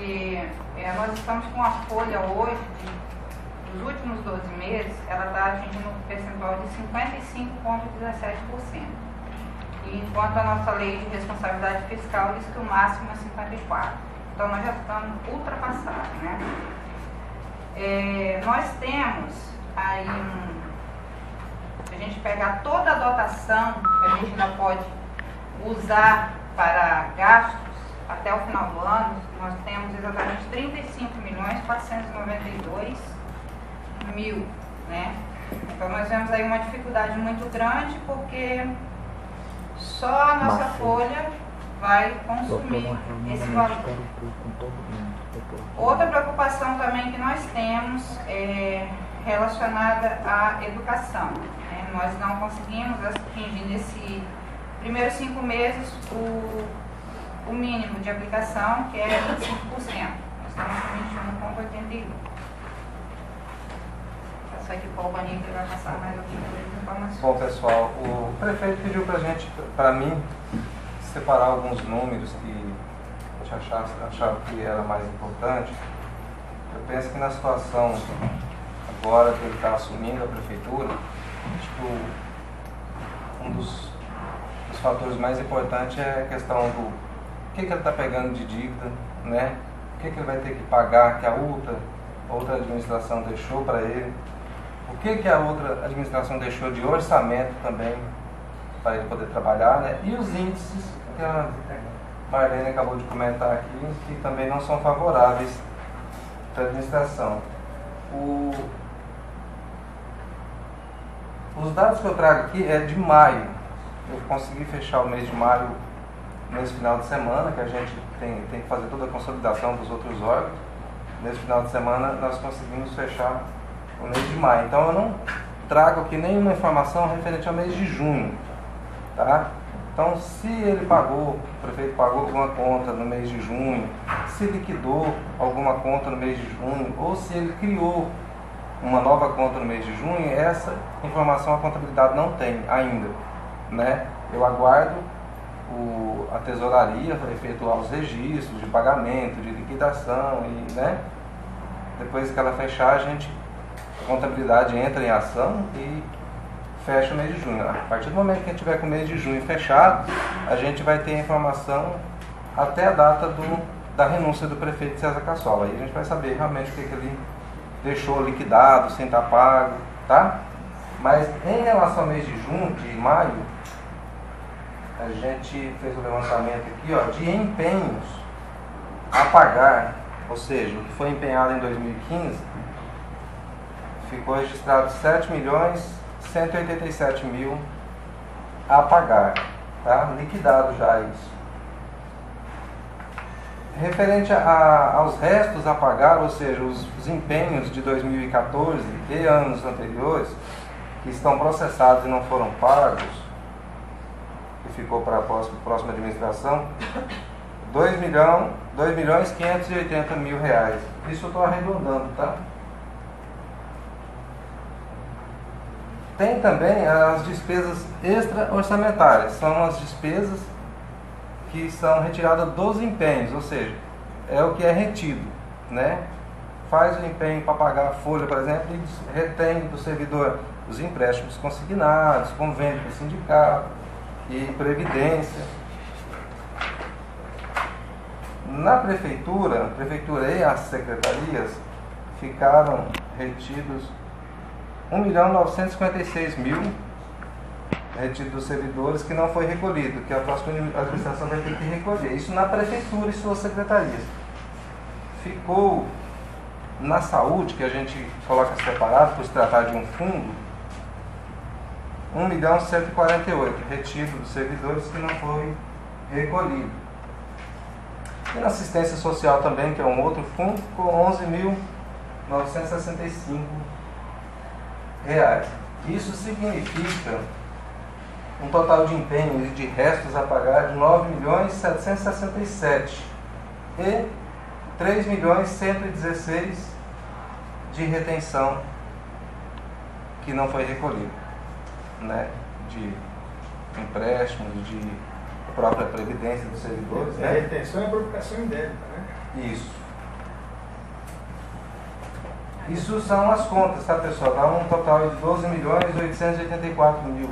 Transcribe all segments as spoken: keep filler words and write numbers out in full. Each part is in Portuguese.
porque é, nós estamos com a folha hoje, de, dos últimos doze meses, ela está atingindo um percentual de cinquenta e cinco vírgula dezessete por cento. Enquanto a nossa lei de responsabilidade fiscal diz que o máximo é cinquenta e quatro por cento. Então nós já estamos ultrapassados, né? É, nós temos aí um... Se a gente pegar toda a dotação que a gente ainda pode usar para gastos até o final do ano, nós temos exatamente trinta e cinco milhões quatrocentos e noventa e dois mil, né? Então nós vemos aí uma dificuldade muito grande, porque só a nossa folha vai consumir esse valor. Outra preocupação também que nós temos é relacionada à educação, né? Nós não conseguimos atingir nesse primeiros cinco meses o, o mínimo de aplicação, que é vinte e cinco por cento. Nós estamos com vinte e um vírgula oitenta e um. Passo aqui para o Albani, que ele vai passar mais algumas informações. Bom, pessoal, o prefeito pediu para a gente, para mim, separar alguns números que a gente achava, achava que era mais importante. Eu penso que na situação agora que ele está assumindo a prefeitura, acho que um dos, dos fatores mais importantes é a questão do que, que ele está pegando de dívida, né? O que, que ele vai ter que pagar que a outra, outra administração deixou para ele, o que, que a outra administração deixou de orçamento também para ele poder trabalhar, né? E os índices que a Marlene acabou de comentar aqui, que também não são favoráveis para a administração. O, os dados que eu trago aqui é de maio. Eu consegui fechar o mês de maio nesse final de semana, que a gente tem, tem que fazer toda a consolidação dos outros órgãos. Nesse final de semana nós conseguimos fechar o mês de maio. Então eu não trago aqui nenhuma informação referente ao mês de junho, tá? Então, se ele pagou, o prefeito pagou alguma conta no mês de junho, se liquidou alguma conta no mês de junho, ou se ele criou uma nova conta no mês de junho, essa informação a contabilidade não tem ainda, né? Eu aguardo o, a tesouraria para efetuar os registros de pagamento, de liquidação, e, né? Depois que ela fechar, a gente, a contabilidade entra em ação e fecha o mês de junho. A partir do momento que a gente tiver com o mês de junho fechado, a gente vai ter a informação até a data do, da renúncia do prefeito César Cassola. Aí a gente vai saber realmente o que, que ele deixou liquidado, sem estar pago, tá? Mas em relação ao mês de junho, de maio, a gente fez o levantamento aqui, ó, de empenhos a pagar, ou seja, o que foi empenhado em dois mil e quinze, ficou registrado sete milhões cento e oitenta e sete mil a pagar, tá? Liquidado já isso. Referente a, aos restos a pagar, ou seja, os, os empenhos de dois mil e quatorze e anos anteriores, que estão processados e não foram pagos, que ficou para a próxima, próxima administração, dois milhões quinhentos e oitenta mil reais. Isso eu estou arredondando, tá? Tem também as despesas extra-orçamentárias, são as despesas que são retiradas dos empenhos, ou seja, é o que é retido, né? Faz o empenho para pagar a folha, por exemplo, e retém do servidor os empréstimos consignados, convênio com o sindicato e previdência. Na prefeitura, a prefeitura e as secretarias ficaram retidos um milhão novecentos e cinquenta e seis mil retido dos servidores que não foi recolhido, que a próxima administração vai ter que recolher. Isso na prefeitura e suas secretarias. Ficou na saúde, que a gente coloca separado por se tratar de um fundo, um milhão cento e quarenta e oito retido dos servidores que não foi recolhido. E na assistência social também, que é um outro fundo, ficou onze mil novecentos e sessenta e cinco reais. Isso significa um total de empenhos e de restos a pagar de nove milhões setecentos e sessenta e sete e três milhões cento e dezesseis de retenção que não foi recolhido, né? De empréstimos, de própria previdência dos servidores. É, né? A retenção é a provocação indébita, né? Isso. Isso são as contas, tá, pessoal? Dá um total de doze milhões oitocentos e oitenta e quatro mil.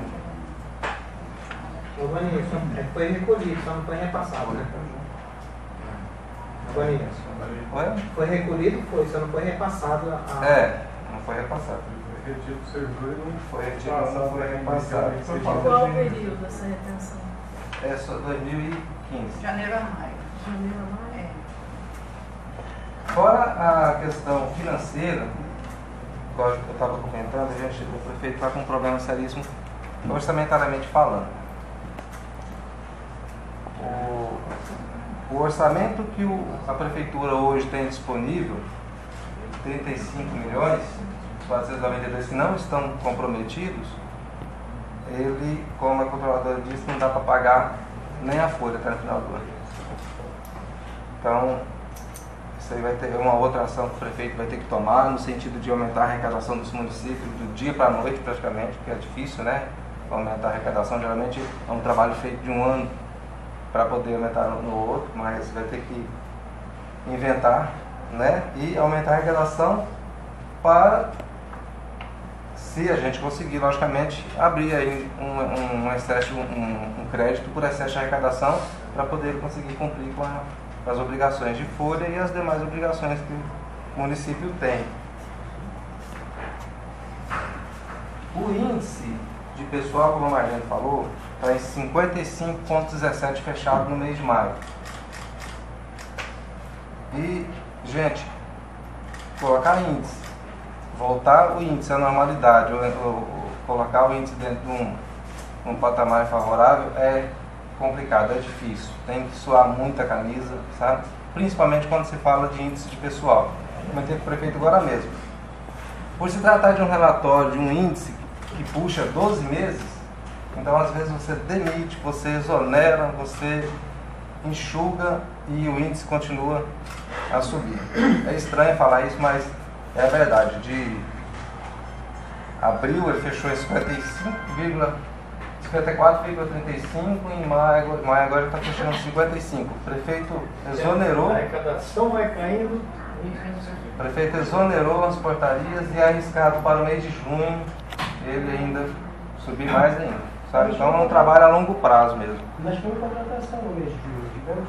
Ô, Vaninho, foi recolhido, só não foi repassado, né? Vaninho, foi recolhido, foi, só não foi repassado a... É, não foi repassado. Foi retido do servidor e não foi retido, não foi repassado. Qual o período dessa retenção? É só dois mil e quinze. Janeiro a maio. Janeiro a maio? É. Fora a questão financeira, lógico que eu estava comentando, a gente, o prefeito está com um problema seríssimo, orçamentariamente falando. O, o orçamento que o, a prefeitura hoje tem disponível, trinta e cinco milhões, quatrocentos e noventa e dois que não estão comprometidos, ele, como a controladora disse, não dá para pagar nem a folha até no final do ano. Então, isso aí vai ter uma outra ação que o prefeito vai ter que tomar, no sentido de aumentar a arrecadação dos municípios do dia para a noite, praticamente, porque é difícil, né? Aumentar a arrecadação, geralmente é um trabalho feito de um ano para poder aumentar no outro, mas vai ter que inventar, né? E aumentar a arrecadação para, se a gente conseguir, logicamente, abrir aí um, um, excesso, um, um crédito por excesso de arrecadação para poder conseguir cumprir com a as obrigações de folha e as demais obrigações que o município tem. O índice de pessoal, como a Marlene falou, está em cinquenta e cinco vírgula dezessete fechado no mês de maio. E, gente, colocar índice, voltar o índice à normalidade, ou, ou, ou colocar o índice dentro de um, um patamar favorável é complicado, é difícil, tem que suar muita camisa, sabe? Principalmente quando se fala de índice de pessoal. Comentei com o prefeito agora mesmo. Por se tratar de um relatório, de um índice que puxa doze meses, então às vezes você demite, você exonera, você enxuga e o índice continua a subir. É estranho falar isso, mas é a verdade. De abril ele fechou em cinquenta e cinco, cinquenta e quatro vírgula trinta e cinco, em maio, maio agora está fechando cinquenta e cinco. O prefeito exonerou. A arrecadação vai caindo. O prefeito exonerou as portarias e é arriscado para o mês de junho ele ainda subir mais ainda. Sabe? Então é um trabalho a longo prazo mesmo. Nós tivemos contratação no mês de julho, tivemos?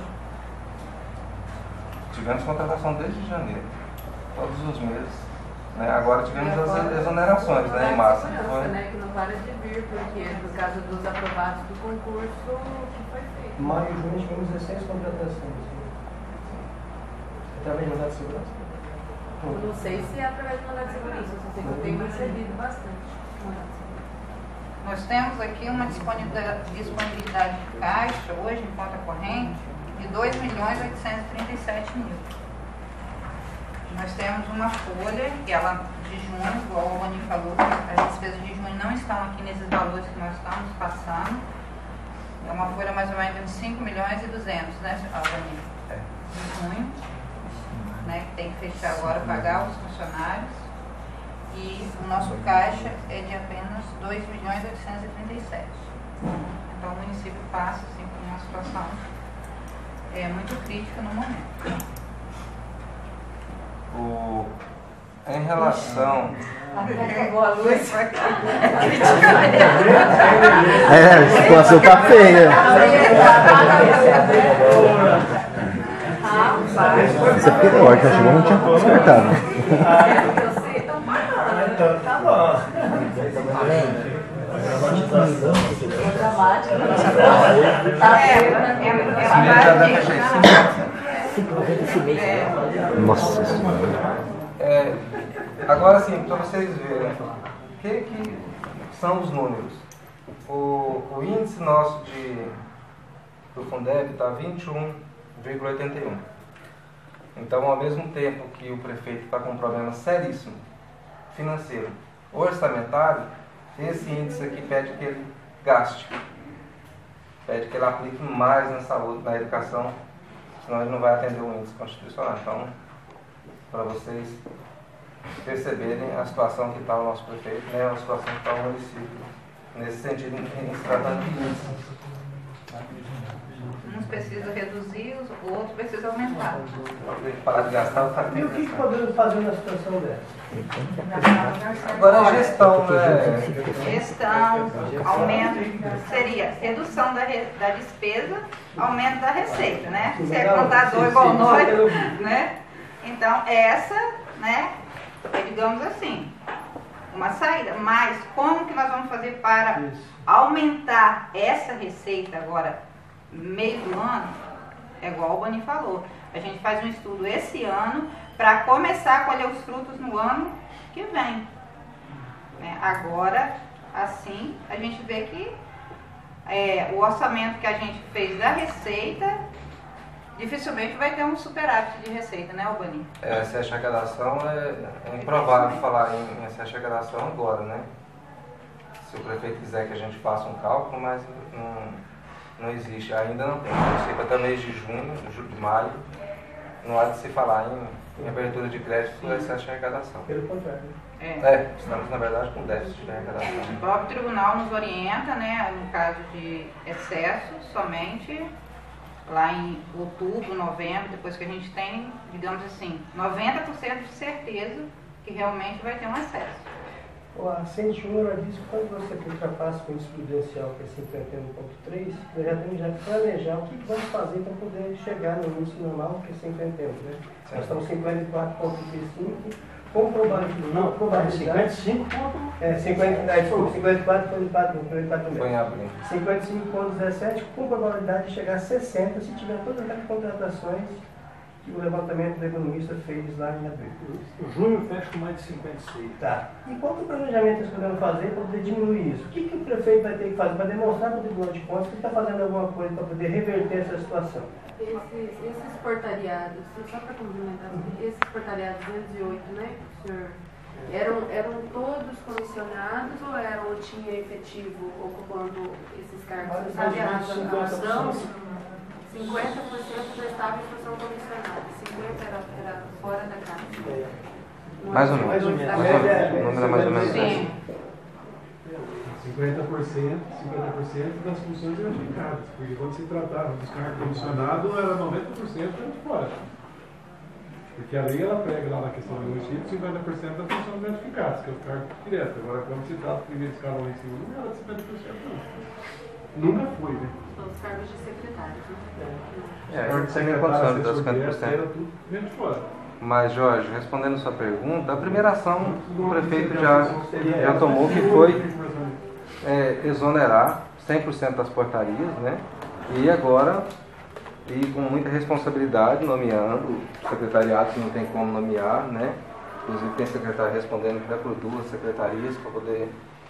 Tivemos contratação desde janeiro, todos os meses. Né? Agora tivemos as exonerações, né, em massa. Foi... Né, que não para de vir, porque por causa dos aprovados do concurso que foi feito. Maio e junho tivemos dezesseis contratações. Através de mandado de segurança? Eu não sei se é através de mandado de segurança, eu só sei que eu tenho recebido bastante. Nós temos aqui uma disponibilidade, disponibilidade de caixa, hoje em conta corrente, de dois milhões oitocentos e trinta e sete mil. Nós temos uma folha, que ela de junho, igual o Rony falou, as despesas de junho não estão aqui nesses valores que nós estamos passando. É uma folha mais ou menos de cinco milhões e duzentos, né, Rony? É. De junho, né, que tem que fechar agora, pagar os funcionários. E o nosso caixa é de apenas dois milhões oitocentos e trinta e sete. Então o município passa assim, por uma situação é, muito crítica no momento. O, em relação... Boa luz. É, a situação tá feia. Isso aqui é ótimo, chegou, não tinha como despertar. Eu sei, estão pagando. Tá bom. É dramático. Tá É Nossa Senhora. É, agora sim, para vocês verem, o que, que são os números? O, o índice nosso de, do Fundeb está vinte e um vírgula oitenta e um. Então, ao mesmo tempo que o prefeito está com um problema seríssimo financeiro, orçamentário, esse índice aqui pede que ele gaste, pede que ele aplique mais na saúde, na educação, senão ele não vai atender o índice constitucional. Então, para vocês perceberem a situação que está o nosso prefeito, né, a situação que está o município, nesse sentido, em se tratando de índice. Uns precisam reduzir, os outros precisam aumentar. Tem que parar de gastar, tá E o que, que podemos fazer na situação dessa? Agora a gestão, né? Gestão, aumento, seria redução da, re, da despesa, aumento da receita, né? Você é contador igual nós, né? Então, essa, né, é, digamos assim, uma saída. Mas como que nós vamos fazer para aumentar essa receita agora, meio do ano? É igual o Bani falou. A gente faz um estudo esse ano para começar a colher os frutos no ano que vem. Né? Agora, assim, a gente vê que é, o orçamento que a gente fez da receita, dificilmente vai ter um superávit de receita, né, Bani? É, essa arrecadação é, é improvável falar em, em essa arrecadação agora, né? Se o prefeito quiser que a gente faça um cálculo, mas não, não existe, ainda não tem. Eu sei que até mês de junho, de maio, não há de se falar em, em abertura de crédito por essa arrecadação. Pelo contrário. É. É, estamos na verdade com déficit de arrecadação. O próprio tribunal nos orienta, né, no caso de excesso, somente lá em outubro, novembro, depois que a gente tem, digamos assim, noventa por cento de certeza que realmente vai ter um excesso. A Centro Júnior disse que quando você ultrapassa o índice prudencial, que é cinquenta e um ponto três, nós já temos já que planejar o que, que vamos fazer para poder chegar no índice normal, que é cinquenta e um, né? Nós estamos em cinquenta e quatro ponto trinta e cinco, com probabilidade... Não, probabilidade... cinquenta e cinco ponto... É, cinquenta, desculpa, cinquenta e quatro ponto quatro mesmo. Foi em abril. cinquenta e cinco ponto dezessete, com probabilidade de chegar a sessenta, se tiver todas as contratações que o levantamento do economista fez lá em abril. O junho fecha com mais de cinquenta e seis. Tá. E qual que é o planejamento que nós podemos fazer para poder diminuir isso? O que, que o prefeito vai ter que fazer para demonstrar para o Tribunal de Contas que está fazendo alguma coisa para poder reverter essa situação? Esses, esses portariados, só para complementar, esses portariados duzentos e oito, né, senhor? Eram, eram todos comissionados ou eram, ou tinha efetivo ocupando esses cargos? Você sabe a razão? cinquenta por cento já estava em função comissionada, cinquenta por cento era, era fora da casa. Mais ou menos. Mais ou menos. O número é mais ou menos. Sim. cinquenta por cento, cinquenta por cento das funções gratificadas, porque quando se tratava dos cargos comissionados, era noventa por cento de fora. Porque a lei ela prega lá na questão do município cinquenta por cento das funções gratificadas, que é o cargo direto. Agora, quando se trata do primeiro escalão lá em cima, não era de cinquenta por cento não. Nunca foi, né? Os cargos de secretários, né? É, não tem nem condição de dar cinquenta por cento. Era tudo vendo de fora. Mas, Jorge, respondendo a sua pergunta, a primeira ação o prefeito já, já tomou, que foi é, exonerar cem por cento das portarias, né? E agora, e com muita responsabilidade, nomeando secretariados que não tem como nomear, né? Inclusive tem secretário respondendo até por duas secretarias para poder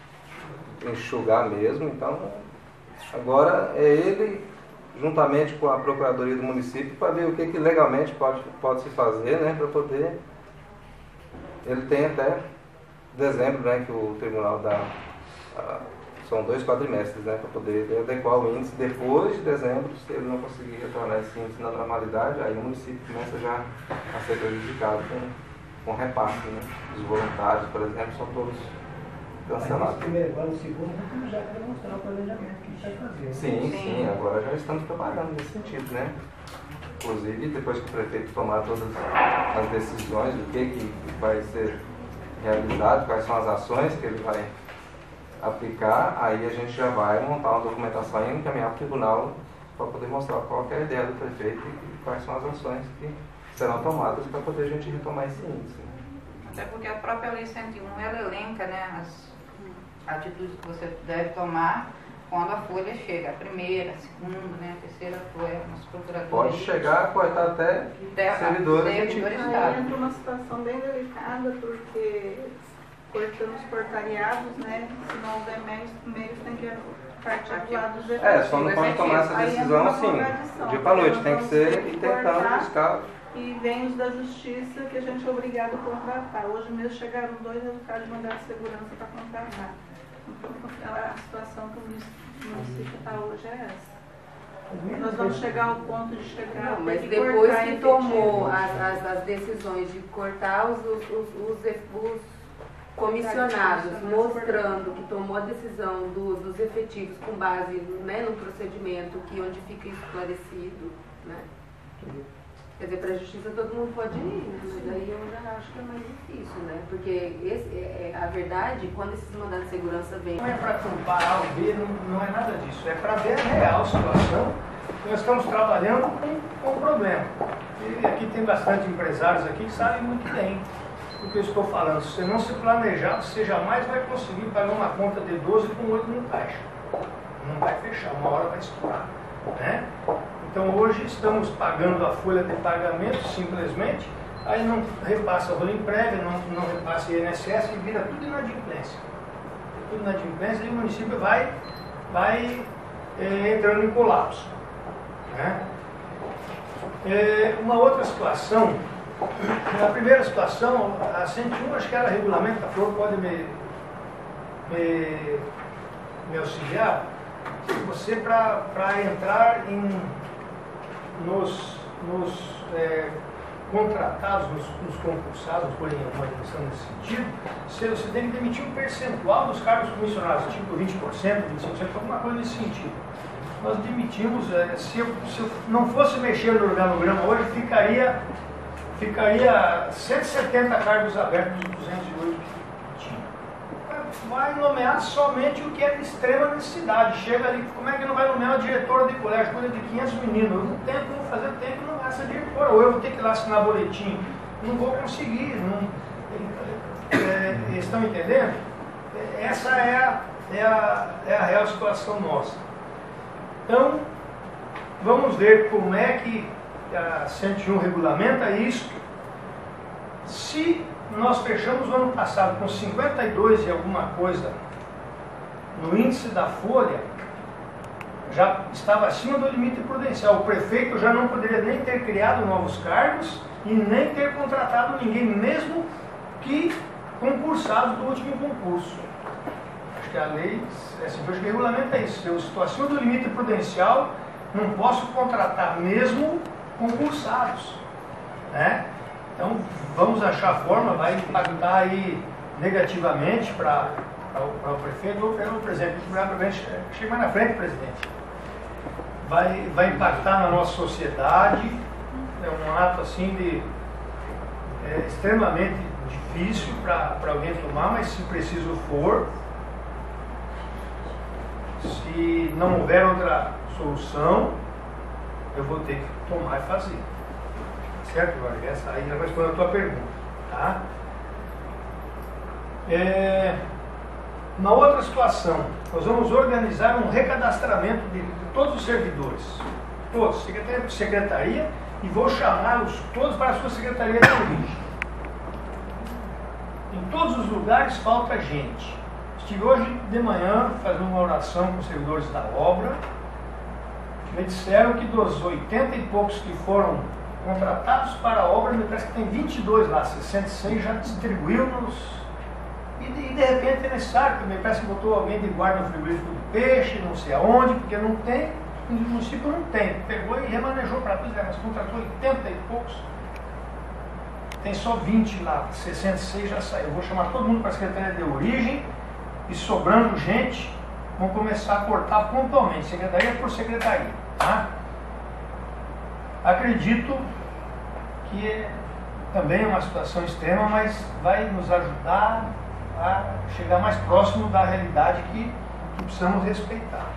enxugar mesmo. Então, agora é ele, juntamente com a Procuradoria do município, para ver o que, que legalmente pode, pode se fazer, né, para poder... Ele tem até dezembro, né, que o tribunal dá... A, são dois quadrimestres, né, para poder adequar o índice. Depois de dezembro, se ele não conseguir retornar esse índice na normalidade, aí o município começa já a ser prejudicado com, com repasse, né. Os voluntários, por exemplo, são todos cancelados. Mas primeiro, agora no segundo, nós já queremos mostrar o planejamento que a gente vai fazer. Sim, sim, agora já estamos trabalhando nesse sentido, né? Inclusive, depois que o prefeito tomar todas as decisões do que, que vai ser realizado, quais são as ações que ele vai aplicar, aí a gente já vai montar uma documentação e encaminhar para o tribunal para poder mostrar qual é a ideia do prefeito e quais são as ações que serão tomadas para poder a gente retomar esse índice. Até porque a própria Lei cento e um, ela elenca, né, as atitudes que você deve tomar quando a folha chega, a primeira, a segunda, né, a terceira folha, nas procuradorias. Pode chegar a cortar até servidores. servidores Aí entra uma situação bem delicada, porque cortando os portariados, né, se não houver meios, meios tem que partir do lado dos efetivos. É, só não pode tomar essa decisão assim, dia para noite, tem que ser e tentando buscar. E vem os da justiça que a gente é obrigado a contratar. Hoje mesmo chegaram dois resultados de mandado de segurança para contratar. Então, a situação que o município está hoje é essa. Nós vamos chegar ao ponto de chegar... Não, mas que depois que tomou as, as, as decisões de cortar os, os, os, os, os comissionados mostrando que tomou a decisão do, dos efetivos com base, né, no procedimento que onde fica esclarecido, né? Quer dizer, para a justiça todo mundo pode ir, né? Mas aí eu já acho que é mais difícil, né? Porque esse, é, é, a verdade, quando esses mandados de segurança vêm... Não é para culpar A ou B, não, não é nada disso. É para ver a real situação. Nós estamos trabalhando com, com o problema. E aqui tem bastante empresários aqui que sabem muito bem o que eu estou falando. Se você não se planejar, você jamais vai conseguir pagar uma conta de doze com oito no caixa. Não vai fechar, uma hora vai estourar, né? Então hoje estamos pagando a folha de pagamento simplesmente, aí não repassa a rolim prévia, não, não repassa I N S S e vira tudo inadimplência. Tudo inadimplência e o município vai, vai é, entrando em colapso, né? É, uma outra situação, na primeira situação, a cento e um, acho que era regulamento, a Flor pode me, me, me auxiliar, você para entrar em, nos, nos é, contratados, nos, nos concursados, por uma questão nesse sentido, você, você tem que demitir um percentual dos cargos comissionados, tipo vinte por cento, vinte e cinco por cento, alguma coisa nesse sentido. Nós demitimos, é, se, eu, se eu não fosse mexer no organograma hoje, ficaria, ficaria cento e setenta cargos abertos dos duzentos e oito que tinha. Vai nomear somente o que é de extrema necessidade. Chega ali, como é que não vai nomear uma diretora de colégio, coisa de quinhentos meninos? Eu não tenho como fazer, eu tenho que nomear essa diretora, ou eu vou ter que ir lá assinar boletim. Não vou conseguir. Não, é, estão entendendo? Essa é a, é, a, é a real situação nossa. Então, vamos ver como é que a cento e um regulamenta isso. Se nós fechamos o ano passado com cinquenta e dois e alguma coisa no índice da folha, já estava acima do limite prudencial. O prefeito já não poderia nem ter criado novos cargos e nem ter contratado ninguém, mesmo que concursados do último concurso. Acho que a lei, é assim, acho que regulamenta isso. Eu estou acima do limite prudencial, não posso contratar mesmo concursados, né? Então, vamos achar a forma, vai impactar aí negativamente para o prefeito ou para o presidente. Chega mais na frente, presidente. Vai, vai impactar na nossa sociedade, é um ato assim de é, extremamente difícil para alguém tomar, mas se preciso for, se não houver outra solução, eu vou ter que tomar e fazer. Certo, Jorge? Essa aí já vai responder a tua pergunta, tá? É, uma outra situação, nós vamos organizar um recadastramento de, de todos os servidores, todos, secretaria, secretaria, e vou chamá-los todos para a sua secretaria de origem. Em todos os lugares falta gente. Estive hoje de manhã fazendo uma oração com os servidores da obra, me disseram que dos oitenta e poucos que foram contratados para a obra, me parece que tem vinte e dois lá, sessenta e seis já distribuiu nos... E de, e de repente é necessário, me parece que botou alguém de guarda no frigorífico de peixe, não sei aonde, porque não tem, o município não tem. Pegou e remanejou para tudo, mas contratou oitenta e poucos. Tem só vinte lá, sessenta e seis já saiu. Eu vou chamar todo mundo para a Secretaria de Origem e sobrando gente, vamos começar a cortar pontualmente, secretaria por secretaria, tá? Acredito que é, também é uma situação extrema, mas vai nos ajudar a chegar mais próximo da realidade que, que precisamos respeitar.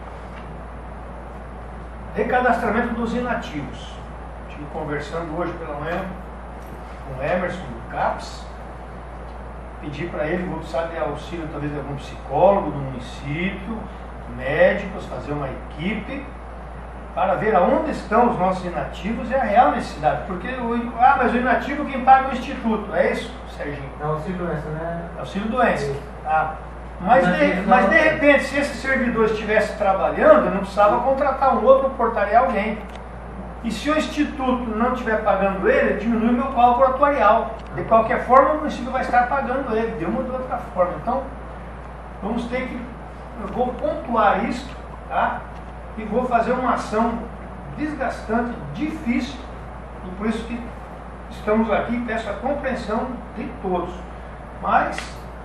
Recadastramento dos inativos. Estive conversando hoje pela manhã com o Emerson do CAPS, pedi para ele, vou precisar de auxílio talvez de algum psicólogo do município, médicos, fazer uma equipe para ver aonde estão os nossos inativos e a real necessidade. Porque, o, ah, mas o inativo quem paga é o Instituto, é isso, Serginho? É auxílio doença, né? Auxílio doença. Ah, mas, de, mas de repente, se esse servidor estivesse trabalhando, eu não precisava contratar um outro ou portaria alguém. E se o Instituto não estiver pagando ele, diminui o meu cálculo atuarial. De qualquer forma, o município vai estar pagando ele, de uma ou de outra forma. Então, vamos ter que... Eu vou pontuar isso, tá? E vou fazer uma ação desgastante, difícil, e por isso que estamos aqui e peço a compreensão de todos. Mas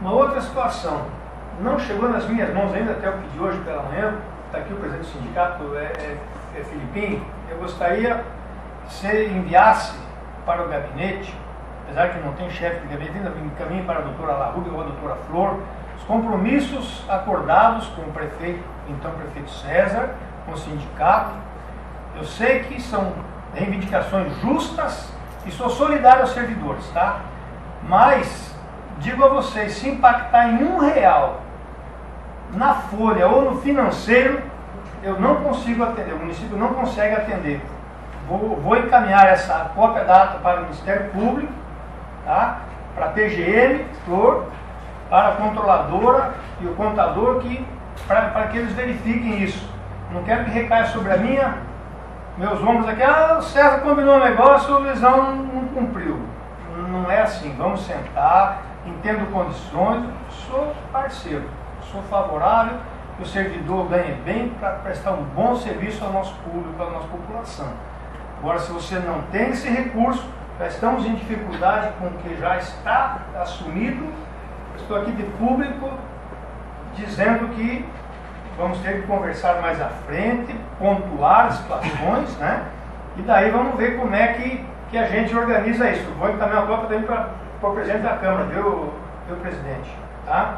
Uma outra situação, não chegou nas minhas mãos ainda, até eu pedi hoje pela manhã, está aqui o presidente do sindicato, é, é, é Filipinho, eu gostaria que você enviasse para o gabinete, apesar que não tem chefe de gabinete, ainda encaminhe para a doutora Larruga ou a doutora Flor, os compromissos acordados com o prefeito, então prefeito César, com o sindicato. Eu sei que são reivindicações justas e sou solidário aos servidores, tá? Mas, digo a vocês, se impactar em um real na folha ou no financeiro, eu não consigo atender, o município não consegue atender. Vou, vou encaminhar essa cópia da ata para o Ministério Público, tá? Para a P G M, Flor, para a controladora e o contador, que, para que eles verifiquem isso. Não quero que recaia sobre a minha, meus ombros aqui, ah, o César combinou um negócio, o Luizão não cumpriu. Não é assim, vamos sentar, entendo condições, sou parceiro, sou favorável que o servidor ganhe bem para prestar um bom serviço ao nosso público, à nossa população. Agora, se você não tem esse recurso, já estamos em dificuldade com o que já está assumido, estou aqui de público dizendo que vamos ter que conversar mais à frente, pontuar as situações, né? E daí vamos ver como é que, que a gente organiza isso. Vou encaminhar uma cópia também para o presidente da Câmara, viu, viu presidente? Tá?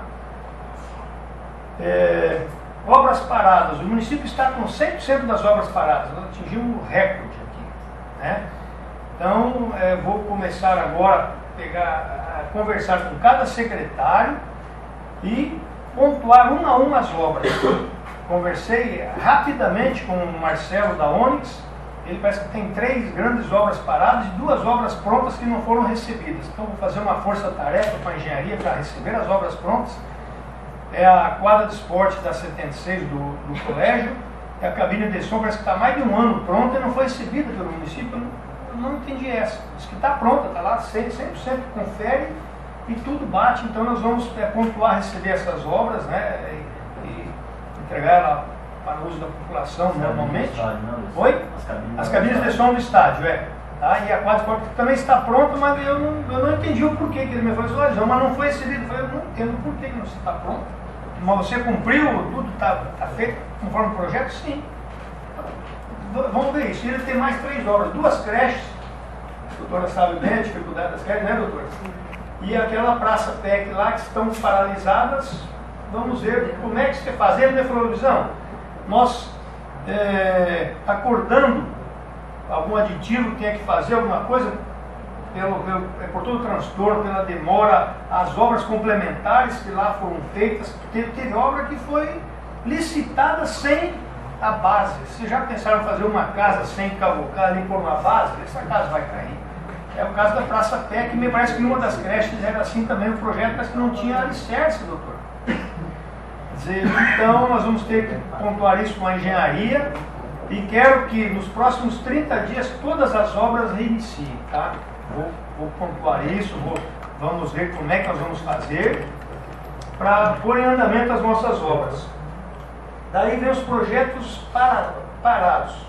É, obras paradas. O município está com cem por cento das obras paradas. Nós atingimos um recorde aqui, né? Então, é, vou começar agora a, pegar, a conversar com cada secretário e pontuar uma a uma as obras. Conversei rapidamente com o Marcelo da Onix, ele parece que tem três grandes obras paradas e duas obras prontas que não foram recebidas. Então vou fazer uma força-tarefa com a engenharia para receber as obras prontas. É a quadra de esporte da setenta e seis do, do colégio, é a cabine de som, parece que está mais de um ano pronta e não foi recebida pelo município. Eu não, eu não entendi essa. Diz que está pronta, está lá cem por cento, confere e tudo bate. Então nós vamos é, pontuar, receber essas obras, né, e, e entregar ela para o uso da população as normalmente. Estádio, não, Oi? As cabines, as cabines de som do estádio, é. Tá? E a quadra de esporte também está pronta, mas eu não, eu não entendi o porquê que ele me falou assim, mas não foi recebido. Eu falei, eu não entendo o porquê que não está pronto. Mas você cumpriu, tudo está tá feito conforme o projeto? Sim. Vamos ver isso. Ele tem mais três obras, duas creches, a doutora sabe bem a dificuldade das creches, né, doutora? E aquela praça P E C lá que estão paralisadas. Vamos ver como é que você faz. Ele me falou, Luizão, nós é, acordando algum aditivo que tinha que fazer alguma coisa, pelo, pelo, por todo o transtorno, pela demora, as obras complementares que lá foram feitas, teve, teve obra que foi licitada sem a base. Vocês já pensaram em fazer uma casa sem cavocar ali por uma base? Essa casa vai cair. É o caso da Praça P E C, que me parece que uma das creches era assim também o projeto, mas que não tinha alicerce, doutor. Quer dizer, então nós vamos ter que pontuar isso com a engenharia e quero que nos próximos trinta dias todas as obras reiniciem, tá? Vou, vou pontuar isso, vou, vamos ver como é que nós vamos fazer para pôr em andamento as nossas obras. Daí vem os projetos para, parados.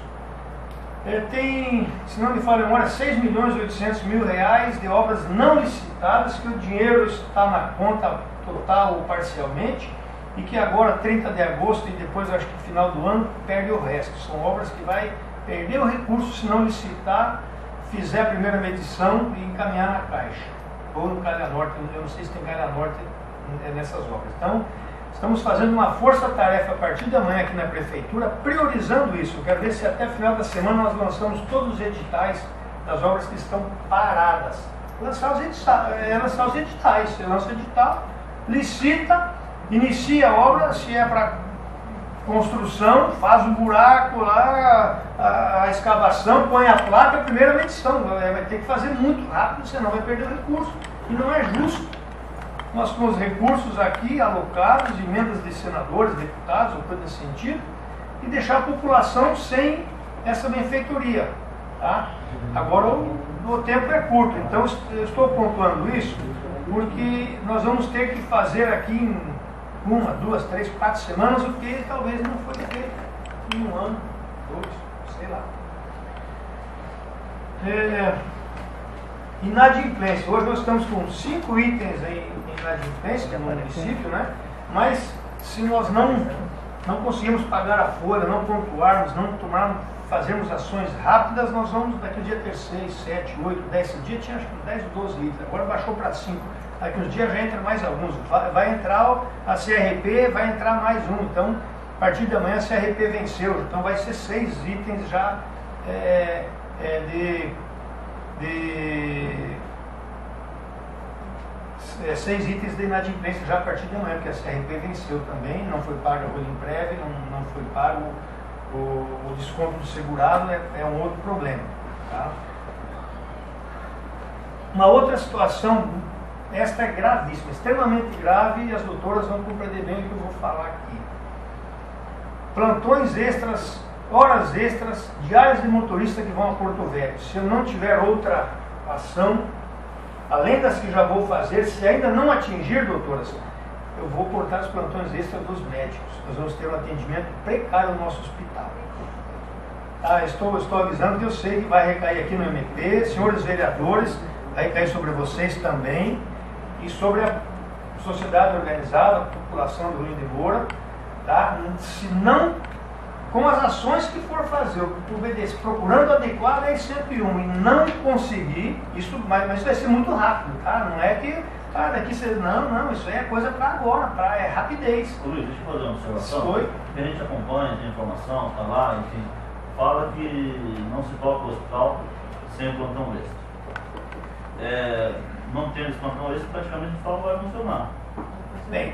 É, tem, se não me falha a memória, seis milhões e oitocentos mil reais de obras não licitadas, que o dinheiro está na conta total ou parcialmente, e que agora, trinta de agosto e depois, acho que no final do ano, perde o resto. São obras que vai perder o recurso se não licitar, fizer a primeira medição e encaminhar na Caixa. Ou no Calha Norte, eu não sei se tem Calha Norte nessas obras. Então, estamos fazendo uma força-tarefa a partir de amanhã aqui na Prefeitura, priorizando isso. Eu quero ver se até o final da semana nós lançamos todos os editais das obras que estão paradas. Lançar os editais, é lançar os editais. Você lança o edital, licita, inicia a obra, se é para construção, faz um buraco lá, a, a escavação, põe a placa, a primeira medição. Vai ter que fazer muito rápido, senão vai perder o recurso. E não é justo. Nós temos recursos aqui alocados, emendas de senadores, deputados, ou coisa nesse sentido, e deixar a população sem essa benfeitoria. Tá? Agora o, o tempo é curto, então eu estou pontuando isso porque nós vamos ter que fazer aqui em uma, duas, três, quatro semanas o que talvez não foi feito em um ano, dois, sei lá. É, Inadimplência. Hoje nós estamos com cinco itens em inadimplência no município, né? Mas se nós não, não conseguirmos pagar a folha, não pontuarmos, não tomarmos, fazermos ações rápidas, nós vamos daqui a dia ter seis, sete, oito, dez. Esse dia tinha acho que dez ou doze itens, agora baixou para cinco. Daqui uns dias já entra mais alguns. Vai, vai entrar a C R P, vai entrar mais um. Então, a partir de amanhã a C R P venceu. Então vai ser seis itens já é, é, de, de é, seis itens de inadimplência já a partir de amanhã, porque a C R P venceu também, não foi pago a folha prévia, não, não foi pago o, o desconto do segurado, é, é um outro problema. Tá? Uma outra situação, esta é gravíssima, extremamente grave, e as doutoras vão compreender bem o que eu vou falar aqui. Plantões extras, horas extras, diárias de motorista que vão a Porto Velho. Se eu não tiver outra ação, além das que já vou fazer, se ainda não atingir, doutoras, eu vou cortar os plantões extras dos médicos. Nós vamos ter um atendimento precário no nosso hospital. Ah, estou, estou avisando que eu sei que vai recair aqui no M P, senhores vereadores, vai recair sobre vocês também, e sobre a sociedade organizada, a população do Rio de Moura, tá? Se não, com as ações que for fazer, obedecer, procurando adequar a lei cento e um e não conseguir, isso, mas, mas isso vai ser muito rápido, tá? Não é que, ah, daqui você, não, não, isso aí é coisa para agora, pra, é rapidez. Ô, Luiz, deixa eu fazer uma observação. Foi? Que a gente acompanha, tem informação, tá lá, enfim, fala que não se toca o hospital sem o plantão extra. É, não tendo esse plantão extra, praticamente o hospital não vai funcionar. Bem,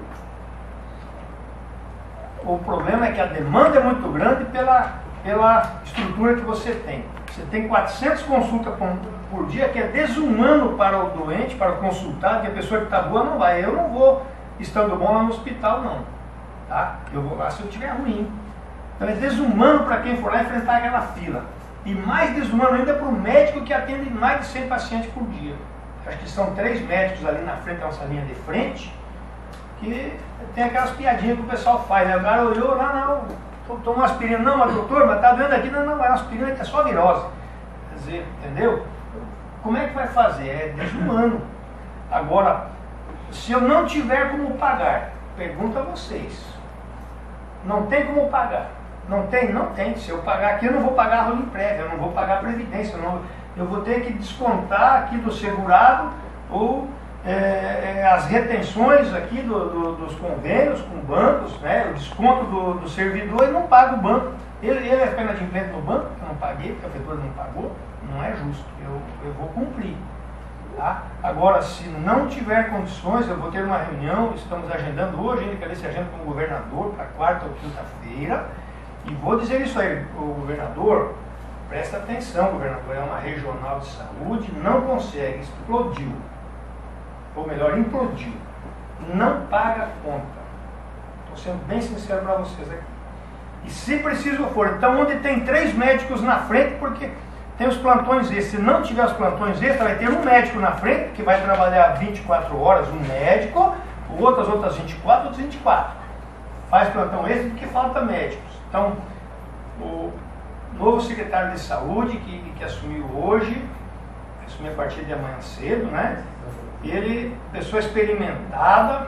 o problema é que a demanda é muito grande pela, pela estrutura que você tem. Você tem quatrocentas consultas por, por dia, que é desumano para o doente, para o consultado, que a pessoa que está boa não vai. Eu não vou, estando bom, lá no hospital, não. Tá? Eu vou lá se eu estiver ruim. Então é desumano para quem for lá enfrentar aquela fila. E mais desumano ainda para o médico que atende mais de cem pacientes por dia. Acho que são três médicos ali na frente da nossa linha de frente, que tem aquelas piadinhas que o pessoal faz, né? O cara olhou, não, não, tomou uma aspirina, não, mas doutor, mas tá doendo aqui, não, não, é uma aspirina que é só virose. Quer dizer, entendeu? Como é que vai fazer? É desumano. Agora, se eu não tiver como pagar, pergunto a vocês, não tem como pagar? Não tem? Não tem. Se eu pagar aqui, eu não vou pagar a folha prévia, eu não vou pagar a previdência, eu, não, eu vou ter que descontar aqui do segurado ou é, é, as retenções aqui do, do, dos convênios com bancos, né, o desconto do, do servidor, e não paga o banco. Ele, ele vai ficar inadimplente no banco, que eu não paguei, porque a prefeitura não pagou, não é justo, eu, eu vou cumprir. Tá? Agora, se não tiver condições, eu vou ter uma reunião, estamos agendando hoje, ainda quero esse agenda com o governador para quarta ou quinta-feira, e vou dizer isso aí, o governador, presta atenção, o governador é uma regional de saúde, não consegue, explodiu, ou melhor, implodiu, não paga a conta. Estou sendo bem sincero para vocês aqui. E se preciso for, então onde tem três médicos na frente, porque tem os plantões extras, se não tiver os plantões extras, vai ter um médico na frente, que vai trabalhar vinte e quatro horas, um médico, o outro as outras vinte e quatro, outros vinte e quatro. Faz plantão extra porque falta médicos. Então, o novo secretário de saúde, que, que assumiu hoje, assumiu a partir de amanhã cedo, né? Ele, pessoa experimentada,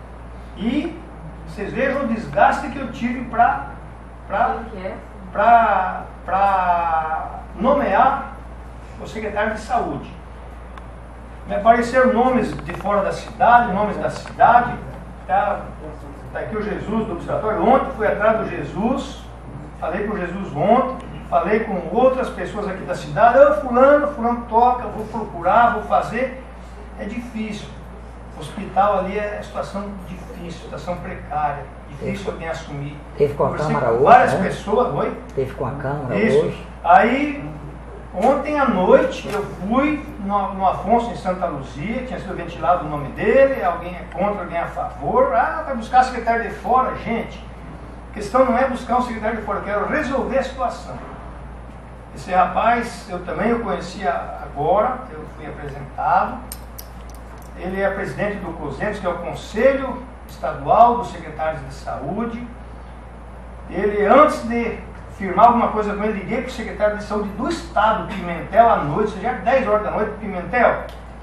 e vocês vejam o desgaste que eu tive para para nomear o secretário de saúde. Me apareceram nomes de fora da cidade, nomes da cidade, está tá aqui o Jesus do Observatório. Ontem fui atrás do Jesus, falei com o Jesus ontem, falei com outras pessoas aqui da cidade, eu fulano, fulano toca, vou procurar, vou fazer. É difícil. O hospital ali é situação difícil, situação precária, difícil alguém assumir. Teve com a Câmara hoje, várias né? pessoas, oi? Teve com a Câmara Isso. hoje. Aí, ontem à noite, eu fui no, no Afonso, em Santa Luzia, tinha sido ventilado o nome dele, alguém é contra, alguém é a favor. Ah, vai buscar secretário de fora, gente. A questão não é buscar um secretário de fora, eu quero resolver a situação. Esse rapaz, eu também o conhecia agora, eu fui apresentado. Ele é presidente do COSENTES, que é o Conselho Estadual dos Secretários de Saúde. Ele, antes de firmar alguma coisa com ele, liguei para o secretário de saúde do estado, Pimentel, à noite, já dez horas da noite, Pimentel,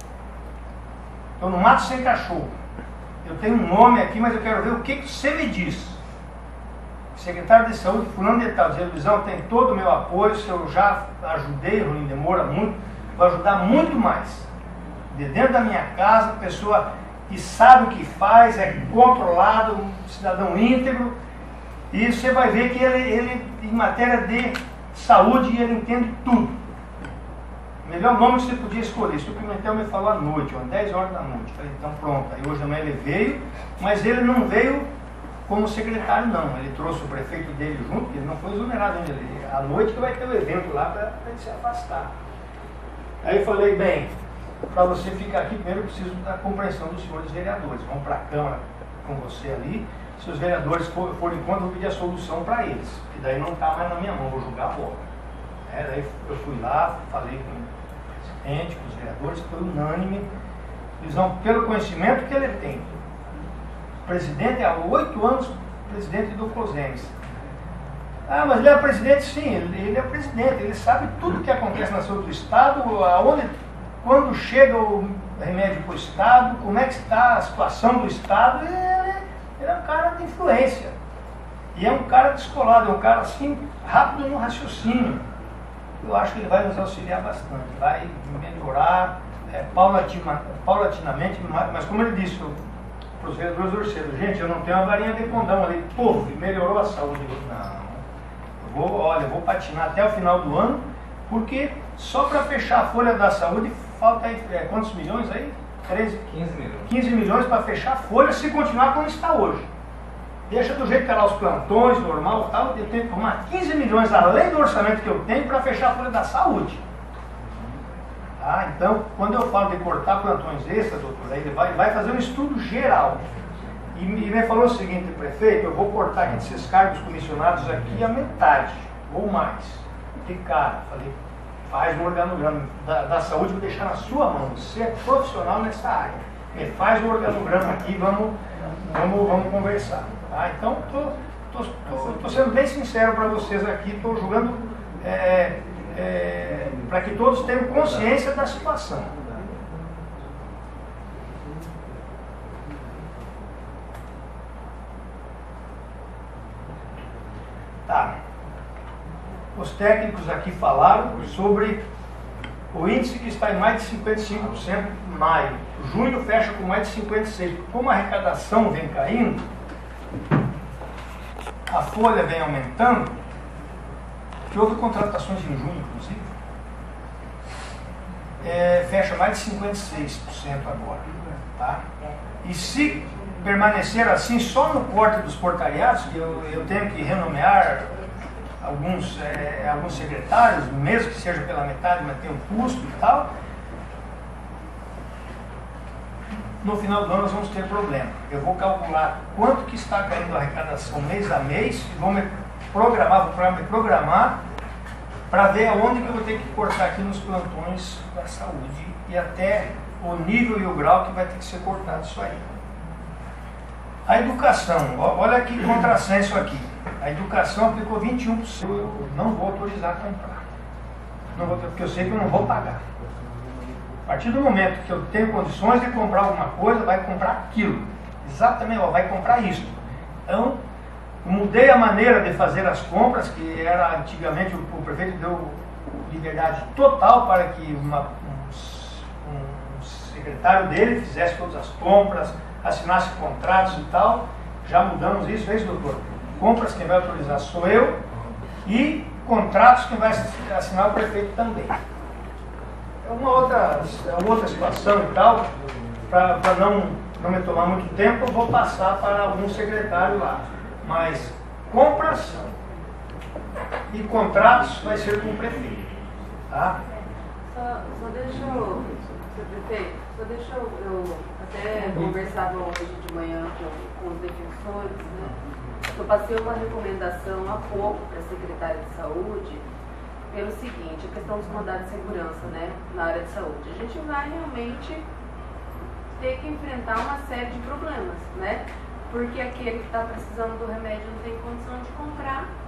estou no mato sem cachorro, eu tenho um nome aqui, mas eu quero ver o que, que você me diz. Secretário de saúde, fulano de tal, dizia, Luizão, tem todo o meu apoio, se eu já ajudei, não demora muito, vou ajudar muito mais. De dentro da minha casa, pessoa que sabe o que faz, é controlado, um cidadão íntegro, e você vai ver que ele, ele em matéria de saúde, ele entende tudo. O melhor nome que você podia escolher. Isso o Pimentel me falou à noite, às dez horas da noite. Falei, então pronto. Aí hoje de manhã ele veio, mas ele não veio como secretário, não. Ele trouxe o prefeito dele junto, ele não foi exonerado ainda. Ele, à noite que vai ter o evento lá para ele se afastar. Aí eu falei, bem, para você ficar aqui, primeiro eu preciso da compreensão dos senhores vereadores. Vamos para a Câmara com você ali. Se os vereadores forem for contra, eu vou pedir a solução para eles. E daí não está mais na minha mão, vou julgar a bola. É, daí eu fui lá, falei com o presidente, com os vereadores, foi unânime. Eles vão, pelo conhecimento que ele tem. O presidente, há oito anos, presidente do COSENS. Ah, mas ele é presidente, sim, ele, ele é presidente, ele sabe tudo o que acontece na saúde do Estado, aonde, quando chega o remédio para o Estado, como é que está a situação do Estado. Ele, ele é um cara de influência. E é um cara descolado, é um cara assim, rápido no raciocínio. Eu acho que ele vai nos auxiliar bastante, vai melhorar é, paulatina, paulatinamente, mas como ele disse para os vereadores Orcedo, gente, eu não tenho uma varinha de condão ali, pô, melhorou a saúde. Não, eu vou, olha, eu vou patinar até o final do ano, porque só para fechar a folha da saúde falta aí, é, quantos milhões aí? treze, quinze milhões. quinze milhões para fechar a folha se continuar como está hoje. Deixa do jeito que era os plantões, normal e tal, eu tenho que arrumar quinze milhões além do orçamento que eu tenho para fechar a folha da saúde. Tá? Então, quando eu falo de cortar plantões extras, doutor, aí ele vai, vai fazer um estudo geral. E, e me falou o seguinte, prefeito, eu vou cortar aqui desses cargos comissionados aqui a metade, ou mais. Que cara, falei, faz um organograma da, da saúde, vou deixar na sua mão, você é profissional nessa área. Me faz um organograma aqui, vamos, vamos, vamos conversar. Tá? Então, estou sendo bem sincero para vocês aqui, estou julgando é, é, para que todos tenham consciência da situação. Tá. Os técnicos aqui falaram sobre o índice que está em mais de cinquenta e cinco por cento em maio. Junho fecha com mais de cinquenta e seis por cento. Como a arrecadação vem caindo, a folha vem aumentando, que houve contratações em junho, inclusive, é, fecha mais de cinquenta e seis por cento agora. Tá? E se permanecer assim, só no corte dos portariados, que eu, eu tenho que renomear alguns, é, alguns secretários, mesmo que seja pela metade, mas tem um custo e tal, no final do ano nós vamos ter problema. Eu vou calcular quanto que está caindo a arrecadação mês a mês e vou me programar, vou me programar para ver aonde que eu vou ter que cortar aqui nos plantões da saúde e até o nível e o grau que vai ter que ser cortado isso aí. A educação, olha que contrassenso aqui. A educação aplicou vinte e um por cento. Eu não vou autorizar a comprar. Não vou, porque eu sei que eu não vou pagar. A partir do momento que eu tenho condições de comprar alguma coisa, vai comprar aquilo. Exatamente, ó, vai comprar isso. Então, mudei a maneira de fazer as compras, que era antigamente o, o prefeito deu liberdade total para que uma, um, um secretário dele fizesse todas as compras, assinasse contratos e tal. Já mudamos isso, é isso, doutor? Compras quem vai autorizar sou eu e contratos quem vai assinar o prefeito também. É uma outra, é uma outra situação e tal, para não, não me tomar muito tempo, eu vou passar para algum secretário lá. Mas compras e contratos vai ser com o prefeito. Tá? Só, só deixa eu, seu prefeito, só deixa eu, eu até conversava hoje de manhã com, com os defensores, né? Eu passei uma recomendação há pouco para a secretária de saúde, pelo seguinte, a questão dos mandados de segurança, né, na área de saúde. A gente vai realmente ter que enfrentar uma série de problemas, né? Porque aquele que está precisando do remédio não tem condição de comprar,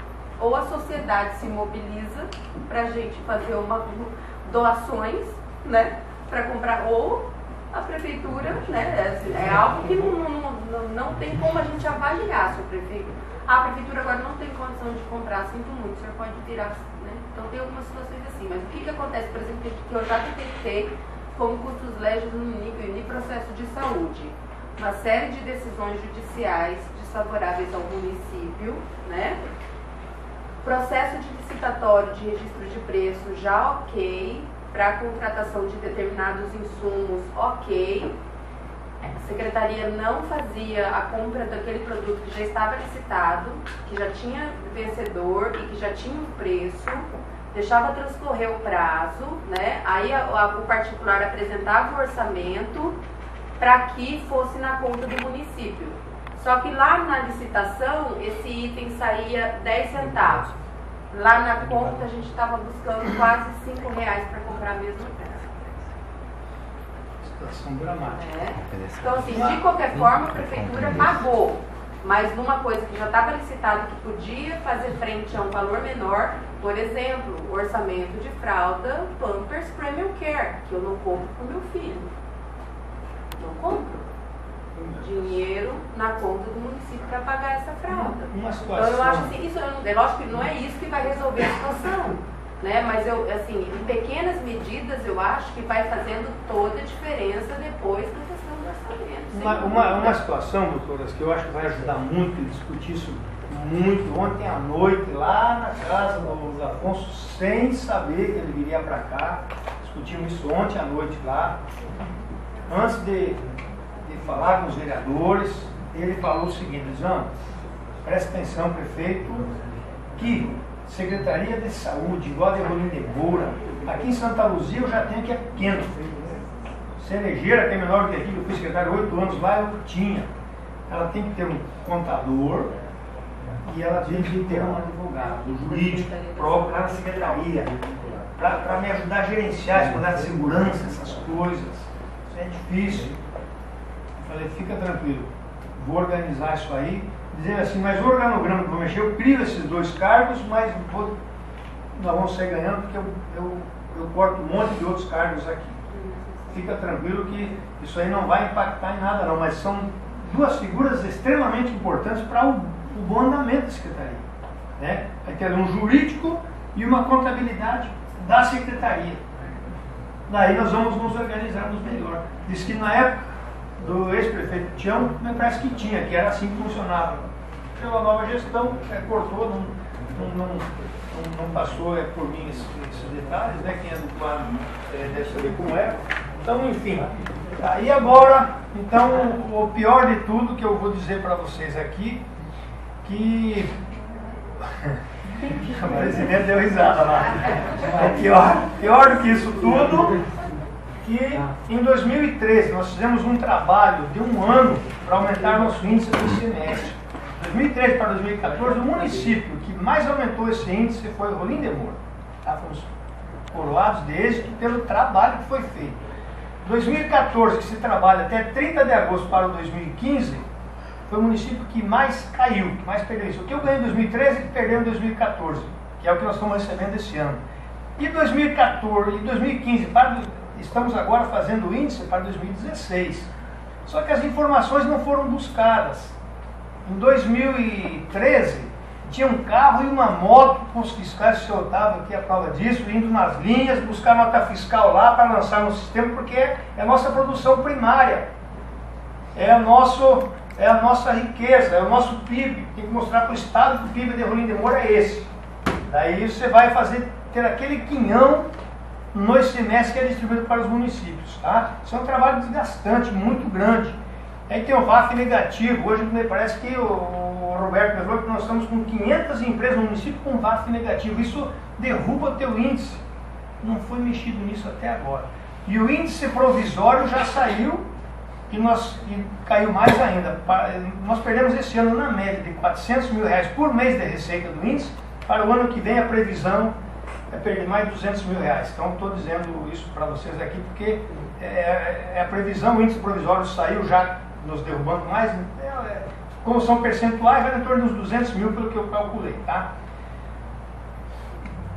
ou a sociedade se mobiliza para a gente fazer uma doações, né, para comprar, ou a prefeitura, né, é, é algo que não, não, não, não tem como a gente avaliar se o prefeito, a prefeitura agora não tem condição de comprar, sinto muito, o senhor pode tirar, né? Então tem algumas situações assim, mas o que, que acontece, por exemplo, que eu já detectei como custos legis no nível de processo de saúde? Uma série de decisões judiciais desfavoráveis ao município, né? Processo de licitatório de registro de preço já ok, para a contratação de determinados insumos ok. A secretaria não fazia a compra daquele produto que já estava licitado, que já tinha vencedor e que já tinha um preço, deixava transcorrer o prazo, né? Aí a, a, o particular apresentava o orçamento para que fosse na conta do município. Só que lá na licitação, esse item saía dez centavos. Lá na conta, a gente estava buscando quase cinco reais para comprar a mesma peça. Situação dramática. É. Então, assim, de qualquer forma, a prefeitura pagou. Mas numa coisa que já estava licitado que podia fazer frente a um valor menor, por exemplo, o orçamento de fralda Pampers Premium Care, que eu não compro para o meu filho. Não compro. Dinheiro na conta do município para pagar essa fralda. Uma situação... Então eu acho assim, isso, é lógico que não é isso que vai resolver a situação, né? Mas eu, assim, em pequenas medidas eu acho que vai fazendo toda a diferença depois na questão do orçamento. Uma, uma, uma situação, doutoras, que eu acho que vai ajudar muito a discutir isso muito ontem à noite, lá na casa do Afonso, sem saber que ele viria para cá. Discutimos isso ontem à noite lá. Antes de, de falar com os vereadores, ele falou o seguinte: Zão, presta atenção, prefeito, que Secretaria de Saúde, igual a de Rolim de Moura, aqui em Santa Luzia eu já tenho que é pequeno. Cerejeira, que é menor que aqui, eu fui secretário há oito anos lá, eu tinha. Ela tem que ter um contador e ela tem que ter um advogado, um jurídico próprio lá na secretaria, para me ajudar a gerenciar esse cuidado de segurança, essas coisas. Isso é difícil. Eu falei, fica tranquilo, vou organizar isso aí, dizendo assim, mas o organograma que eu vou mexer, eu crio esses dois cargos, mas vou, nós vamos sair ganhando porque eu, eu, eu corto um monte de outros cargos aqui. Fica tranquilo que isso aí não vai impactar em nada não, mas são duas figuras extremamente importantes para o, o bom andamento da secretaria, né? Vai ter um jurídico e uma contabilidade da secretaria. Daí nós vamos nos organizarmos melhor. Diz que na época do ex-prefeito Tião, me parece que tinha, que era assim que funcionava. Pela nova gestão, é, cortou, não, não, não, não, não passou é, por mim esses, esses detalhes, né? Quem é do quadro é, deve saber como é. Então, enfim. Aí agora, então, o pior de tudo que eu vou dizer para vocês aqui, que o presidente deu risada lá. É pior, pior do que isso tudo, que em dois mil e treze nós fizemos um trabalho de um ano para aumentar nosso índice do semestre. De dois mil e treze para dois mil e quatorze, o município que mais aumentou esse índice foi o Rolim de Moura. Tá? Fomos coroados de êxito pelo trabalho que foi feito. dois mil e quatorze, que se trabalha até trinta de agosto para o dois mil e quinze, foi o município que mais caiu, que mais perdeu isso. O que eu ganhei em dois mil e treze que perdeu em dois mil e quatorze, que é o que nós estamos recebendo esse ano. E dois mil e quatorze e dois mil e quinze, para, estamos agora fazendo o índice para dois mil e dezesseis. Só que as informações não foram buscadas. Em dois mil e treze, tinha um carro e uma moto com os fiscais, o senhor estava aqui a prova disso, indo nas linhas, buscar nota fiscal lá para lançar no sistema, porque é a nossa produção primária, é, a nosso, é a nossa riqueza, é o nosso P I B. Tem que mostrar para o Estado que o P I B de Rolim de Moura é esse. Daí você vai fazer, ter aquele quinhão no I C M S que é distribuído para os municípios. Tá? Isso é um trabalho desgastante, muito grande. Aí tem o V A F negativo. Hoje me parece que o Roberto me falou que nós estamos com quinhentas empresas no município com V A F negativo. Isso derruba o teu índice. Não foi mexido nisso até agora. E o índice provisório já saiu e, nós, e caiu mais ainda. Nós perdemos esse ano na média de quatrocentos mil reais por mês de receita do índice. Para o ano que vem a previsão é perder mais de duzentos mil reais. Então estou dizendo isso para vocês aqui porque é, é a previsão, o índice provisório saiu já nos derrubando mais, é, como são percentuais, vai em torno dos duzentos mil pelo que eu calculei, tá?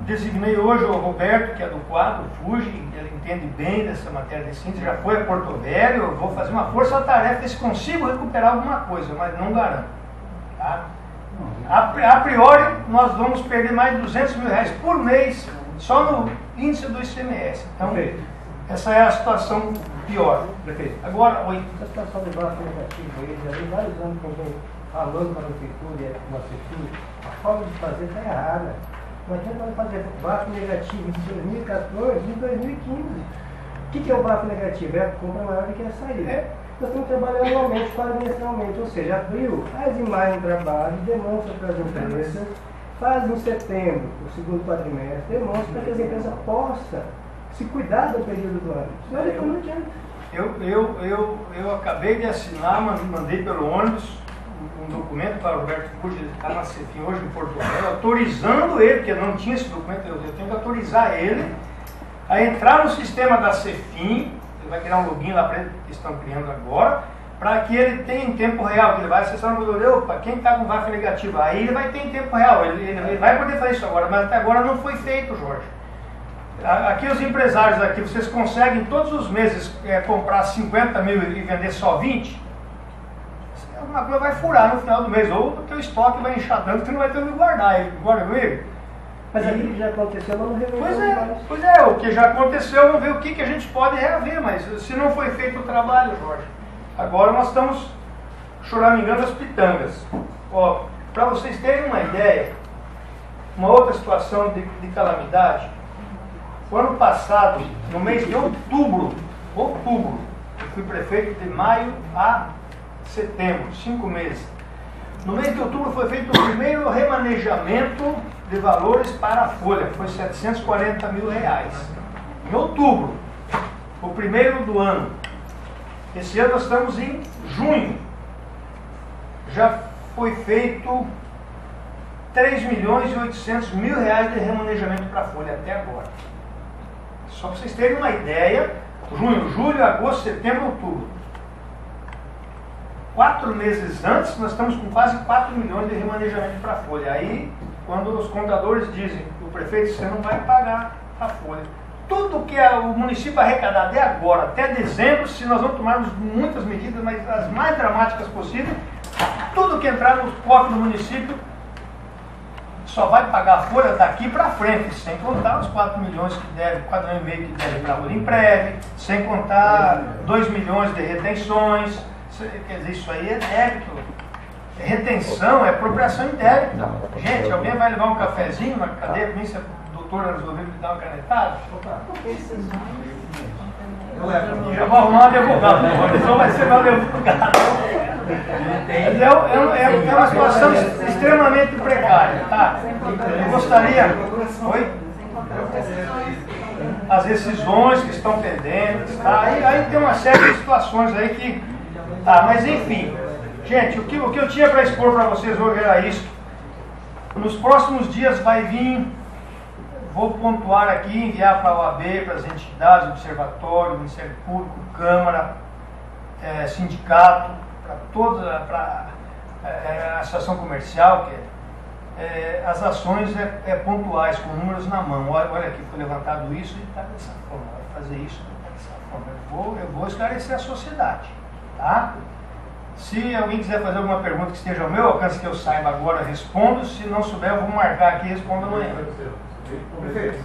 designei hoje o Roberto, que é do quadro Fuji, ele entende bem dessa matéria de síntese, já foi a Porto Velho, eu vou fazer uma força-tarefa, ver se consigo recuperar alguma coisa, mas não garanto. Tá? A, a priori, nós vamos perder mais de duzentos mil reais por mês só no índice do I C M S. Então, Perfeito. Essa é a situação pior. Perfeito. Agora, oi. Essa situação de baixo negativo aí, já vem vários anos também falando para a prefeitura e a prefeitura, a forma de fazer está errada. Nós temos que fazer baixo negativo de dois mil e quatorze e dois mil e quinze. O que, que é o baixo negativo? É a compra maior do que a saída. É. Nós estamos trabalhando anualmente, quadrimestralmente, ou seja, abril, as imagens de trabalho, demonstra para as empresas, faz em setembro, o segundo quadrimestre, demonstra para que as empresas possam se cuidar do período do ano. Senão eu, não adianta. Eu, eu, eu, eu acabei de assinar, mandei pelo ônibus, um documento para o Roberto Fuji, ele está na CEFIM hoje em Porto Velho, autorizando ele, porque não tinha esse documento, eu, eu tenho que autorizar ele a entrar no sistema da CEFIM, ele vai criar um login lá para ele, que estão criando agora, para que ele tenha em tempo real, que ele vai acessar no computador, opa, quem está com V A F negativa, aí ele vai ter em tempo real, ele, ele, ele vai poder fazer isso agora, mas até agora não foi feito, Jorge. Aqui os empresários aqui, vocês conseguem todos os meses é, comprar cinquenta mil e vender só vinte? Alguma coisa vai furar no final do mês, ou o teu estoque vai inchar tanto que não vai ter onde guardar, concorda comigo? Mas e... aquilo que já aconteceu, não resolveu. Pois é, pois é, o que já aconteceu, vamos ver o que, que a gente pode reaver, mas se não foi feito o trabalho, Jorge, agora nós estamos choramingando as pitangas. Ó, para vocês terem uma ideia, uma outra situação de, de calamidade, o ano passado, no mês de outubro, outubro, eu fui prefeito de maio a setembro, cinco meses. No mês de outubro foi feito o primeiro remanejamento de valores para a folha, foi setecentos e quarenta mil reais. Em outubro, o primeiro do ano. Esse ano nós estamos em junho. Já foi feito três milhões e oitocentos mil reais de remanejamento para a folha até agora. Só para vocês terem uma ideia, junho, julho, agosto, setembro, outubro. Quatro meses antes, nós estamos com quase quatro milhões de remanejamento para a folha. Aí, quando os contadores dizem, o prefeito, você não vai pagar a folha. Tudo que o município arrecadar de agora até dezembro, se nós não tomarmos muitas medidas, mas as mais dramáticas possíveis, tudo que entrar no cofre do município só vai pagar a folha daqui para frente, sem contar os quatro milhões que deve, quatro milhões e meio que deve para a Olimprev, sem contar dois milhões de retenções. Quer dizer, isso aí é débito. Retenção é apropriação em débito. Gente, alguém vai levar um cafezinho na cadeia para mim, se a doutora resolveu me dar uma canetada? Eu vou arrumar um advogado, não vai ser meu advogado. É, é, é uma situação extremamente precária, tá? Eu gostaria... Oi? As decisões que estão pendentes, tá? Aí, aí tem uma série de situações aí que... Tá, mas enfim, gente, o que, o que eu tinha para expor para vocês hoje era isso. Nos próximos dias vai vir, vou pontuar aqui, enviar para a O A B, para as entidades, Observatório, Ministério Público, Câmara, é, Sindicato, para toda para, é, a Associação Comercial, que é, é, as ações é, é pontuais, com números na mão. Olha, olha aqui, foi levantado isso e está dessa forma, vai fazer isso dessa forma. Eu vou, eu vou esclarecer a sociedade. Tá? Se alguém quiser fazer alguma pergunta que esteja ao meu alcance, que eu saiba agora, eu respondo. Se não souber, eu vou marcar aqui e respondo amanhã. Prefeito,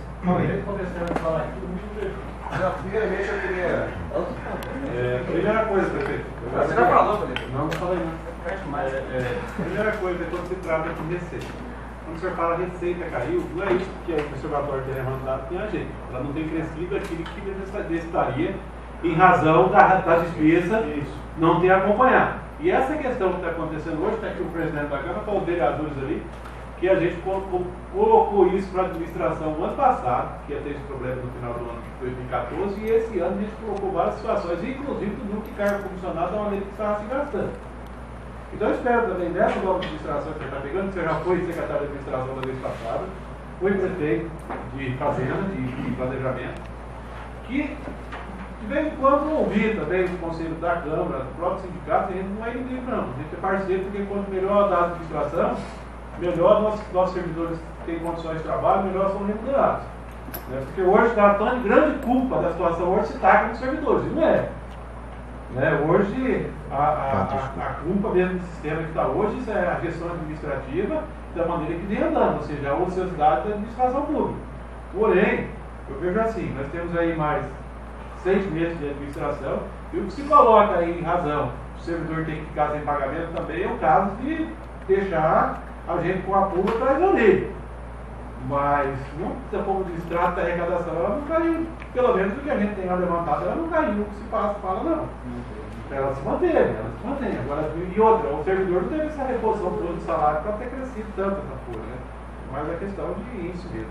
primeiramente eu queria... É, primeira coisa, prefeito. Você já falou, prefeito? Não, não falei não. É, é, primeira coisa é quando se trata de receita. Quando o senhor fala receita caiu, não é isso que o observatório tem levantado, tem a gente. Ela não tem crescido aquilo que necessitaria em razão da, da despesa não ter acompanhado. E essa questão que está acontecendo hoje, está aqui o presidente da Câmara, estão os vereadores ali, que a gente colocou isso para a administração no ano passado, que ia ter esse problema no final do ano de dois mil e quatorze, e esse ano a gente colocou várias situações, inclusive do número de cargo comissionado da maneira que estava se gastando. Então eu espero também dessa nova administração que você está pegando, que você já foi secretário de administração da vez passada, foi prefeito de fazenda, de, de planejamento, que de vez em quando ouvir também o conselho da Câmara, do próprio sindicato, a gente não é inimigo não, a gente é parceiro, porque quanto melhor a administração, melhor nossos, nossos servidores têm condições de trabalho, melhor são remunerados. Né? Porque hoje está tão grande culpa da situação hoje se taca nos servidores, e não é. Né? Hoje, a, a, a, a culpa mesmo do sistema que está hoje isso é a gestão administrativa da maneira que vem andando, ou seja, a ociosidade da administração pública. Porém, eu vejo assim, nós temos aí mais seis meses de administração, e o que se coloca aí em razão, o servidor tem que ficar sem pagamento também, é o caso de deixar a gente com a pulga atrás da orelha. Mas, não, se a povo de extrato da arrecadação, ela não caiu. Pelo menos o que a gente tem levantado, ela não caiu, o que se passa, fala não. Ela se manteve, ela se mantém. Agora, e outra, o servidor não teve essa reposição toda do salário para ter crescido tanto essa folha, né? Mas é questão de isso mesmo.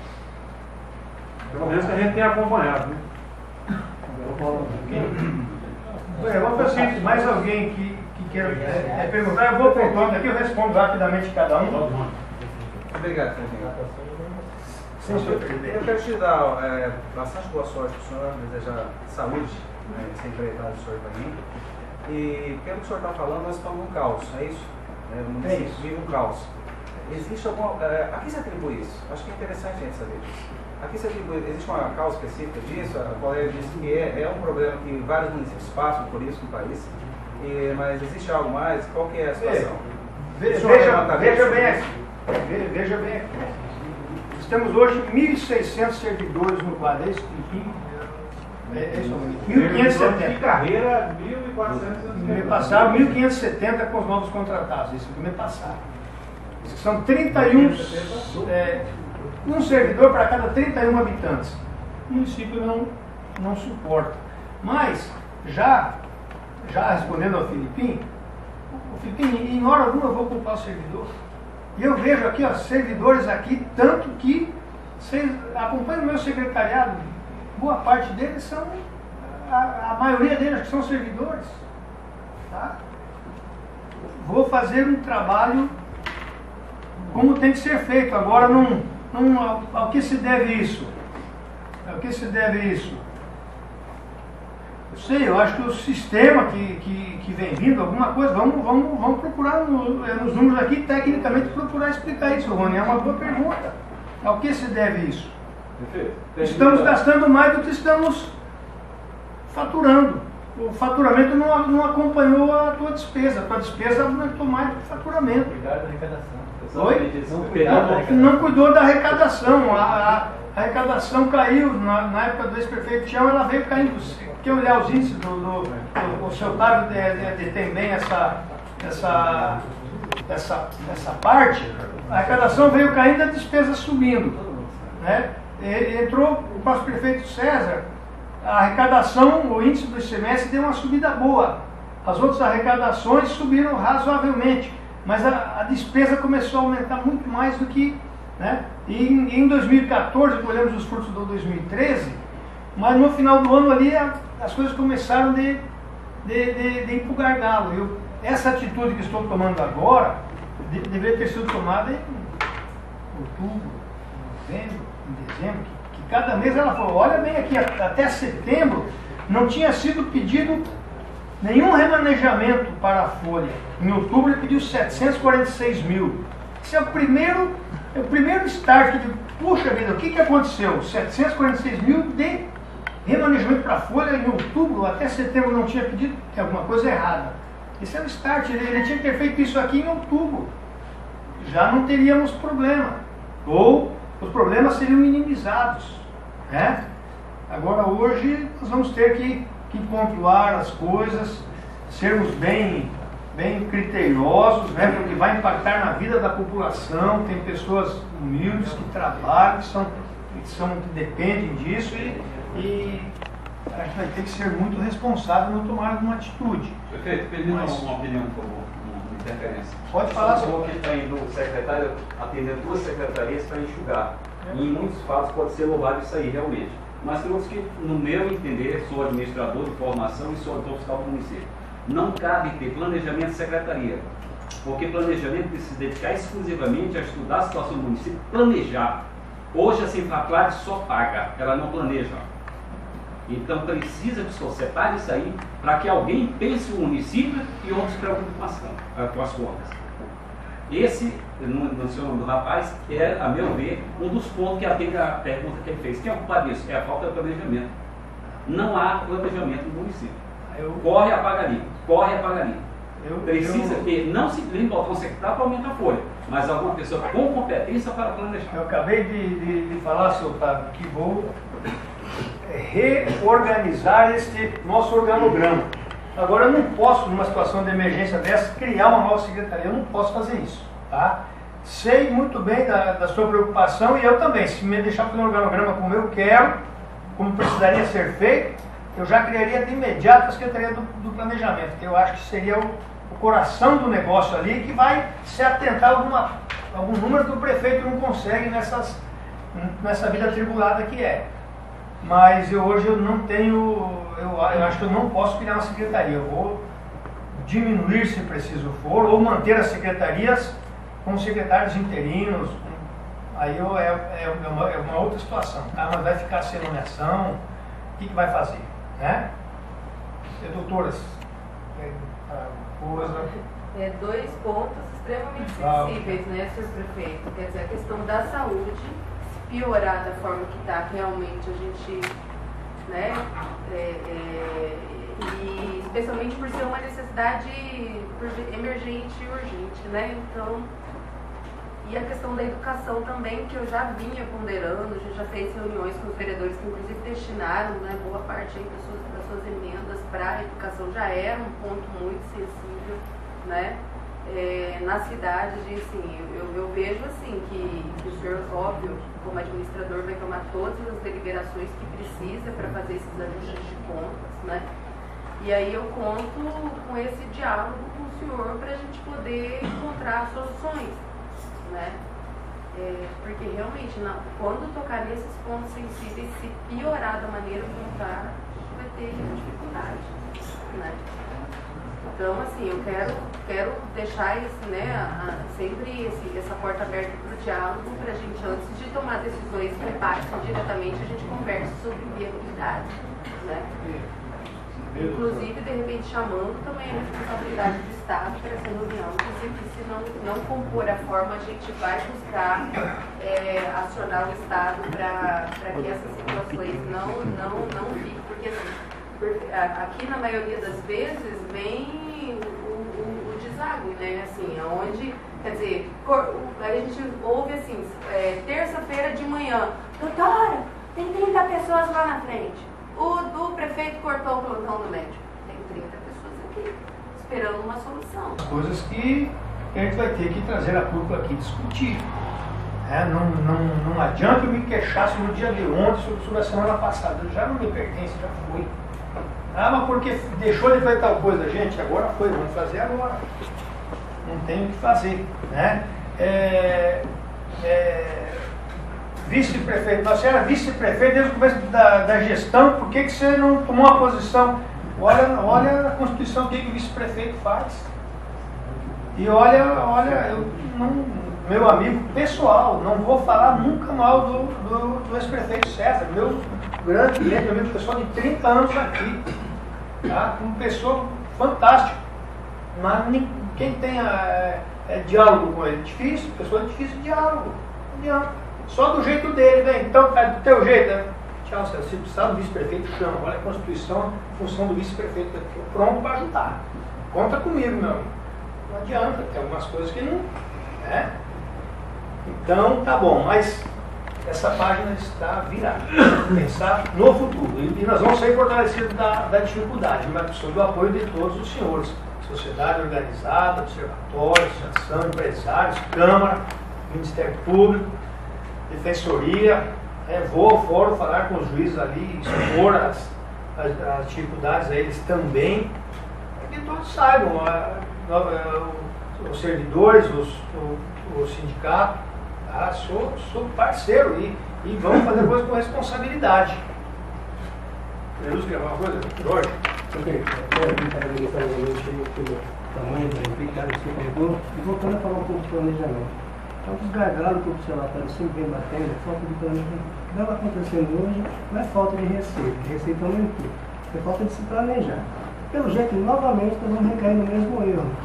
Pelo menos que a gente tem acompanhado, né? Bem, vamos fazer o seguinte, mais alguém que, que queira é, é perguntar, eu vou pontuando aqui, eu respondo rapidamente cada um. Obrigado, Fernando. Sim, senhor. Eu quero te dar é, bastante boa sorte para o senhor, desejar saúde, né, ser empregado do senhor também. E pelo que o senhor está falando, nós estamos num caos, é isso? É, o município é vive um caos. Existe alguma. É, a que se atribui isso? Acho que é interessante a gente saber disso. A que se atribui, existe uma causa específica disso? A colega disse que é, é um problema que vários municípios passam por isso no país. E, mas existe algo mais? Qual que é a situação? Veja, veja, veja bem aqui. Veja bem aqui. Nós temos hoje mil e seiscentos servidores no Clarense, é, é isso, mil quinhentos e setenta. De carreira, mil e quatrocentos. No mês passado, mil quinhentos e setenta com os novos contratados, isso no mês passado. São trinta e um, é, um servidor para cada trinta e um habitantes. O município não, não suporta. Mas, já, já respondendo ao Filipim, o Filipim, em hora alguma eu vou culpar o servidor. E eu vejo aqui, ó, servidores aqui, tanto que vocês acompanham o meu secretariado, boa parte deles são, a, a maioria deles são servidores. Tá? Vou fazer um trabalho como tem que ser feito. Agora, não, não, ao, ao que se deve isso? Ao que se deve isso? Eu sei, eu acho que o sistema que, que, que vem vindo, alguma coisa, vamos, vamos, vamos procurar no, nos números aqui, tecnicamente, procurar explicar isso, Rony. É uma boa pergunta. Ao que se deve isso? Estamos gastando mais do que estamos faturando. O faturamento não, não acompanhou a tua despesa. A tua despesa aumentou mais do que o faturamento. Cuidar da arrecadação. Oi? Não, não cuidou da arrecadação. A, a, a arrecadação caiu. Na, na época do ex-prefeito Tião, ela veio caindo. Quer olhar os índices do, do, do, do seu Otávio de, de, tem bem essa, essa, essa, essa parte. A arrecadação veio caindo e a despesa subindo. Né? E, entrou o próximo prefeito César. A arrecadação, o índice do I C M S deu uma subida boa. As outras arrecadações subiram razoavelmente, mas a, a despesa começou a aumentar muito mais do que... Né? E em, em dois mil e quatorze, colhemos os frutos do dois mil e treze, mas no final do ano ali a, as coisas começaram de, de, de, de ir para o gargalo. Eu, essa atitude que estou tomando agora de, deveria ter sido tomada em outubro, novembro, em dezembro, que, que cada mês ela falou, olha bem aqui, até setembro não tinha sido pedido nenhum remanejamento para a folha. Em outubro ele pediu setecentos e quarenta e seis mil. Esse é o primeiro, é o primeiro start de, puxa vida, o que, que aconteceu? setecentos e quarenta e seis mil de remanejamento para a folha em outubro, até setembro não tinha pedido, tem alguma coisa errada. Esse é o start, ele, ele tinha que ter feito isso aqui em outubro. Já não teríamos problema. Ou os problemas seriam minimizados. Né? Agora hoje nós vamos ter que, que pontuar as coisas, sermos bem, bem criteriosos, né? Porque vai impactar na vida da população. Tem pessoas humildes que trabalham, que, são, que, são, que dependem disso e, e a gente vai ter que ser muito responsável no tomar alguma atitude. Prefeito, pedindo Mas, uma opinião, por favor, uma interferência. Pode falar, senhor. Que está indo o secretário atender duas secretarias para enxugar. E em muitos fatos pode ser louvado isso aí, realmente. Mas temos que, no meu entender, sou administrador de formação e sou auditor fiscal do município. Não cabe ter planejamento de secretaria, porque planejamento precisa se dedicar exclusivamente a estudar a situação do município, planejar. Hoje a Sinfaclade só paga, ela não planeja. Então precisa que o senhor separe isso aí para que alguém pense o município e outros se preocupem com as, com as contas. Esse, não não sei o nome do rapaz, que é, a meu ver, um dos pontos que atende a pergunta que ele fez. Quem é o culpado disso? É a falta de planejamento. Não há planejamento no município. Eu, corre, apaga ali. Corre, apaga ali. eu, Precisa eu, ter, não simplesmente botar um secretário para aumentar a folha, mas alguma pessoa com competência para planejar. eu acabei de, de, de falar, seu Otávio, que vou reorganizar este nosso organograma. Agora, eu não posso, numa situação de emergência dessa, criar uma nova secretaria. Eu não posso fazer isso, tá? Sei muito bem da, da sua preocupação e eu também. Se me deixar fazer um organograma como eu quero, como precisaria ser feito, eu já criaria de imediato a Secretaria do, do Planejamento, que eu acho que seria o, o coração do negócio ali, que vai se atentar a alguma, algum número que o prefeito não consegue nessas, nessa vida atribulada que é. Mas eu, hoje eu não tenho, eu, eu acho que eu não posso criar uma secretaria. Eu vou diminuir, se preciso for, ou manter as secretarias com secretários interinos. Aí eu, é, é, uma, é uma outra situação, tá? Mas vai ficar sem nomeação, o que, que vai fazer, né? E, doutoras, é, coisa... É, dois pontos extremamente sensíveis, né, senhor prefeito? Quer dizer, a questão da saúde, se piorar da forma que está, realmente a gente, né, é, é, e especialmente por ser uma necessidade emergente e urgente, né? Então, e a questão da educação também, que eu já vinha ponderando, a gente já fez reuniões com os vereadores que inclusive destinaram, né, boa parte aí das, suas, das suas emendas para a educação, já era um ponto muito sensível, né, é, na cidade, de, assim, eu, eu vejo assim que, que o senhor, óbvio, como administrador, vai tomar todas as deliberações que precisa para fazer esses ajustes de contas, né, e aí eu conto com esse diálogo com o senhor para a gente poder encontrar soluções. Né? É, porque realmente, não, quando tocar nesses pontos sensíveis, se piorar da maneira como está, vai ter dificuldade. Né? Então, assim, eu quero, quero deixar esse, né, a, a, sempre esse, essa porta aberta para o diálogo, para a gente, antes de tomar decisões que impactem diretamente, a gente converse sobre viabilidade. Né? Inclusive, de repente, chamando também a responsabilidade do Estado para essa reunião, dizer que se não, não compor a forma, a gente vai buscar é, acionar o Estado para que essas situações não, não, não fiquem, porque assim, aqui na maioria das vezes vem o, o, o deságue, né, assim, onde, quer dizer, a gente ouve assim, é, terça-feira de manhã, doutora, tem trinta pessoas lá na frente. O do prefeito cortou o plantão do médico. Tem trinta pessoas aqui esperando uma solução. Coisas que a gente vai ter que trazer a cúpula aqui discutir. É, não, não, não adianta eu me queixar sobre o dia de ontem, sobre, sobre a semana passada. Já não me pertence, já foi. Ah, mas porque deixou de fazer tal coisa? Gente, agora foi, vamos fazer agora. Não tem o que fazer. Né? É, é, vice-prefeito, você era vice-prefeito desde o começo da, da gestão, por que, que você não tomou uma posição? Olha, olha a Constituição, o que, que o vice-prefeito faz. E olha, olha, eu não, meu amigo pessoal, não vou falar nunca mal do, do, do ex-prefeito César, meu grande cliente, meu amigo pessoal de trinta anos aqui, tá? Uma pessoa fantástica, mas quem tem é, é, diálogo com ele? Difícil, pessoa difícil de diálogo, não adianta. Só do jeito dele, né? Então, é do teu jeito, né? Tchau, se você precisar do vice-prefeito, chama. Olha a Constituição, a função do vice-prefeito. Eu estou pronto para ajudar. Conta comigo, meu amigo. Não adianta, tem algumas coisas que não... Né? Então, tá bom, mas essa página está virada. Pensar no futuro. E nós vamos sair fortalecidos da, da dificuldade, mas precisamos do apoio de todos os senhores. Sociedade organizada, observatório, associação, empresários, Câmara, Ministério Público, Defensoria, é, vou ao fórum falar com os juízes ali, expor as, as, as dificuldades a eles também, para que todos saibam, a, a, a, os servidores, os, o, o sindicato, tá? sou, sou parceiro e, e vamos fazer coisa com responsabilidade. Jesus quer alguma coisa? Jorge? Ok, eu quero parabenizar novamente pelo tamanho da implicada que você pegou e voltando a falar um pouco de planejamento. Então, os gargalos que o observatório sempre vem batendo, é falta de planejamento. O que estava acontecendo hoje não é falta de receita, a receita aumentou, é falta de se planejar. Pelo jeito, novamente, nós vamos recair no mesmo erro.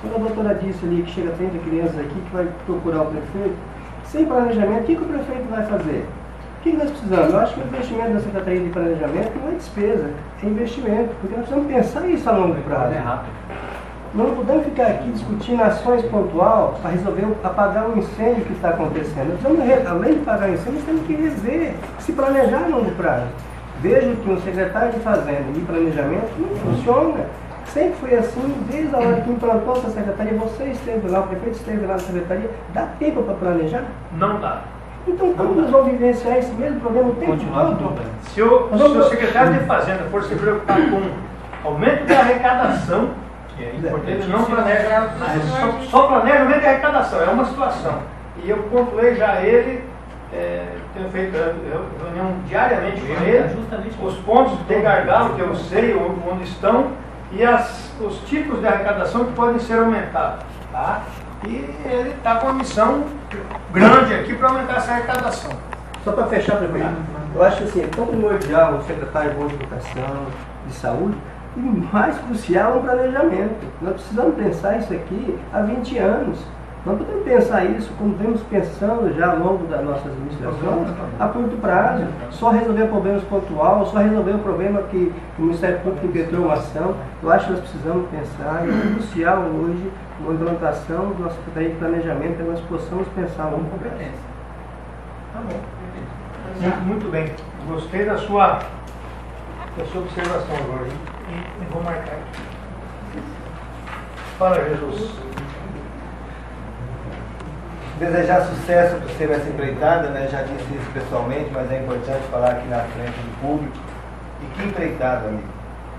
Quando a doutora disse ali que chega trinta crianças aqui que vai procurar o prefeito, sem planejamento, o que, que o prefeito vai fazer? O que, que nós precisamos? Eu acho que o investimento da Secretaria de Planejamento não é despesa, é investimento, porque nós precisamos pensar isso a longo prazo. É rápido. Não podemos ficar aqui discutindo ações pontuais para resolver apagar um incêndio que está acontecendo. Nós precisamos, além de apagar incêndio, nós temos que rever, se planejar a longo prazo. Vejo que um secretário de Fazenda e Planejamento não funciona. Sempre foi assim, desde a hora que implantou essa secretaria, você esteve lá, o prefeito esteve lá na secretaria, dá tempo para planejar? Não dá. Então como nós vamos vivenciar esse mesmo problema o tempo todo? Se o, se o secretário de Fazenda for se preocupar com aumento da arrecadação, ele não planeja nada, só, só planeja aumento da arrecadação, é uma situação. E eu pontuei já ele, é, tenho feito reunião diariamente com ele, os pontos de gargalo que eu sei onde estão e as, os tipos de arrecadação que podem ser aumentados. Tá? E ele está com uma missão grande aqui para aumentar essa arrecadação. Só para fechar, prefeito, eu acho que assim, é tão primordial o secretário de Educação, de Saúde, e mais crucial é o planejamento. Nós precisamos pensar isso aqui há vinte anos. Nós podemos pensar isso como vemos pensando já ao longo das nossas administrações, a curto prazo, só resolver problemas pontuais, só resolver o problema que o Ministério Público impetrou uma ação. Eu acho que nós precisamos pensar, e é crucial hoje a implantação da nossa Secretaria de Planejamento, para que nós possamos pensar uma competência. Tá bom. Muito, muito bem. Gostei da sua, da sua observação agora. E, e vou marcar aqui. Fala, Jesus. Desejar sucesso para você nessa empreitada, né? Já disse isso pessoalmente, mas é importante falar aqui na frente do público. E que empreitada, amigo.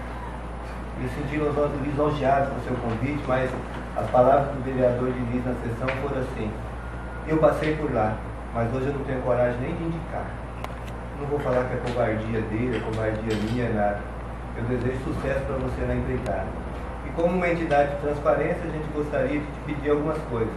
Me senti lisonjeado com o seu convite, mas as palavras do vereador Diniz na sessão foram assim: eu passei por lá, mas hoje eu não tenho coragem nem de indicar. Não vou falar que é covardia dele, é covardia minha, nada. Eu desejo sucesso para você na empreitada. E como uma entidade de transparência, a gente gostaria de te pedir algumas coisas.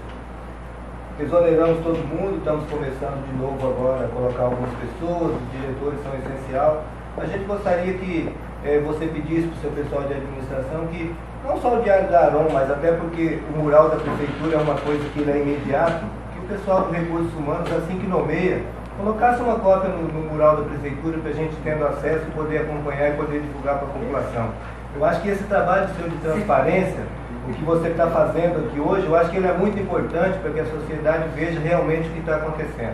Exoneramos todo mundo, estamos começando de novo agora a colocar algumas pessoas, os diretores são essencial. A gente gostaria que eh, você pedisse para o seu pessoal de administração que, não só o Diário da Aron, mas até porque o mural da prefeitura é uma coisa que ele é imediato, que o pessoal do Recursos Humanos, assim que nomeia, colocasse uma cópia no, no mural da prefeitura para a gente tendo acesso e poder acompanhar e poder divulgar para a população. Eu acho que esse trabalho seu de transparência, o que você está fazendo aqui hoje, eu acho que ele é muito importante para que a sociedade veja realmente o que está acontecendo.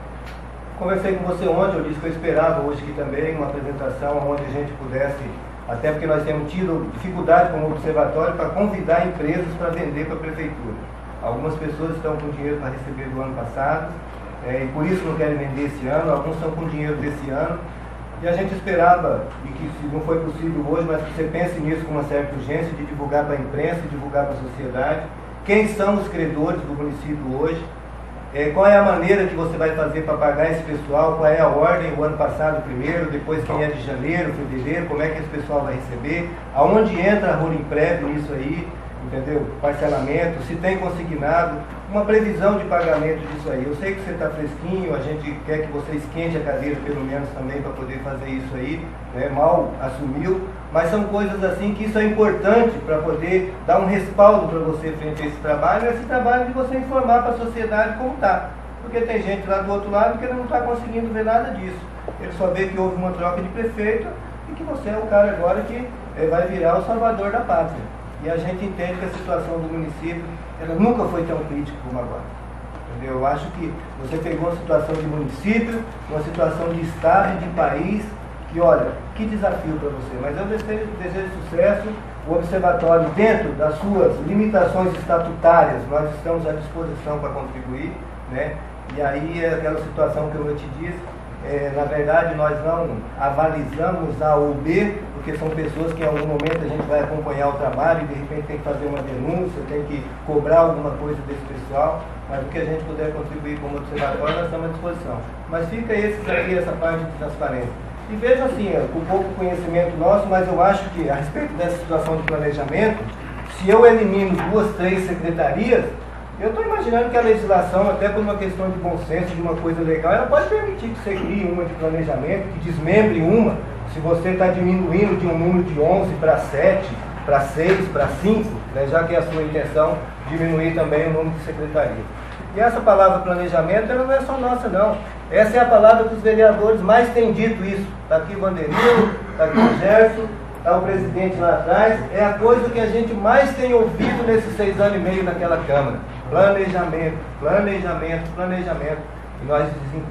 Conversei com você ontem, eu disse que eu esperava hoje aqui também uma apresentação onde a gente pudesse, até porque nós temos tido dificuldade como observatório para convidar empresas para vender para a prefeitura. Algumas pessoas estão com dinheiro para receber do ano passado, é, e por isso não querem vender esse ano, alguns estão com dinheiro desse ano. E a gente esperava, e que se não foi possível hoje, mas que você pense nisso com uma certa urgência, de divulgar para a imprensa, divulgar para a sociedade, quem são os credores do município hoje, é, qual é a maneira que você vai fazer para pagar esse pessoal, qual é a ordem, o ano passado primeiro, depois quem é de janeiro, fevereiro, como é que esse pessoal vai receber, aonde entra a Rolimprev nisso aí, entendeu? Parcelamento, se tem consignado, uma previsão de pagamento disso aí. Eu sei que você está fresquinho, a gente quer que você esquente a cadeira pelo menos também para poder fazer isso aí, né? Mal assumiu, mas são coisas assim que isso é importante para poder dar um respaldo para você frente a esse trabalho, esse trabalho de você informar para a sociedade como está. Porque tem gente lá do outro lado que não está conseguindo ver nada disso. Ele só vê que houve uma troca de prefeito e que você é o cara agora que é, vai virar o salvador da pátria. E a gente entende que a situação do município ela nunca foi tão crítica como agora. Entendeu? Eu acho que você pegou uma situação de município, uma situação de estado, de país, que olha, que desafio para você. Mas eu desejo, desejo sucesso, o observatório, dentro das suas limitações estatutárias, nós estamos à disposição para contribuir, né? E aí é aquela situação que eu te disse, é, na verdade nós não avalizamos A ou B, porque são pessoas que em algum momento a gente vai acompanhar o trabalho e de repente tem que fazer uma denúncia, tem que cobrar alguma coisa desse pessoal, mas o que a gente puder contribuir como observatório, nós estamos à disposição. Mas fica esse aí, essa parte de transparência. E veja assim, com pouco conhecimento nosso, mas eu acho que a respeito dessa situação de planejamento, se eu elimino duas, três secretarias, eu estou imaginando que a legislação, até por uma questão de bom senso, de uma coisa legal, ela pode permitir que você crie uma de planejamento, que desmembre uma. Se você está diminuindo de um número de onze para sete, para seis, para cinco, né, já que é a sua intenção diminuir também o número de secretarias. E essa palavra planejamento, ela não é só nossa, não. Essa é a palavra que os vereadores mais têm dito isso. Está aqui o Vanderil, está aqui o Gerson, está o presidente lá atrás. É a coisa que a gente mais tem ouvido nesses seis anos e meio naquela Câmara. Planejamento, planejamento, planejamento. E nós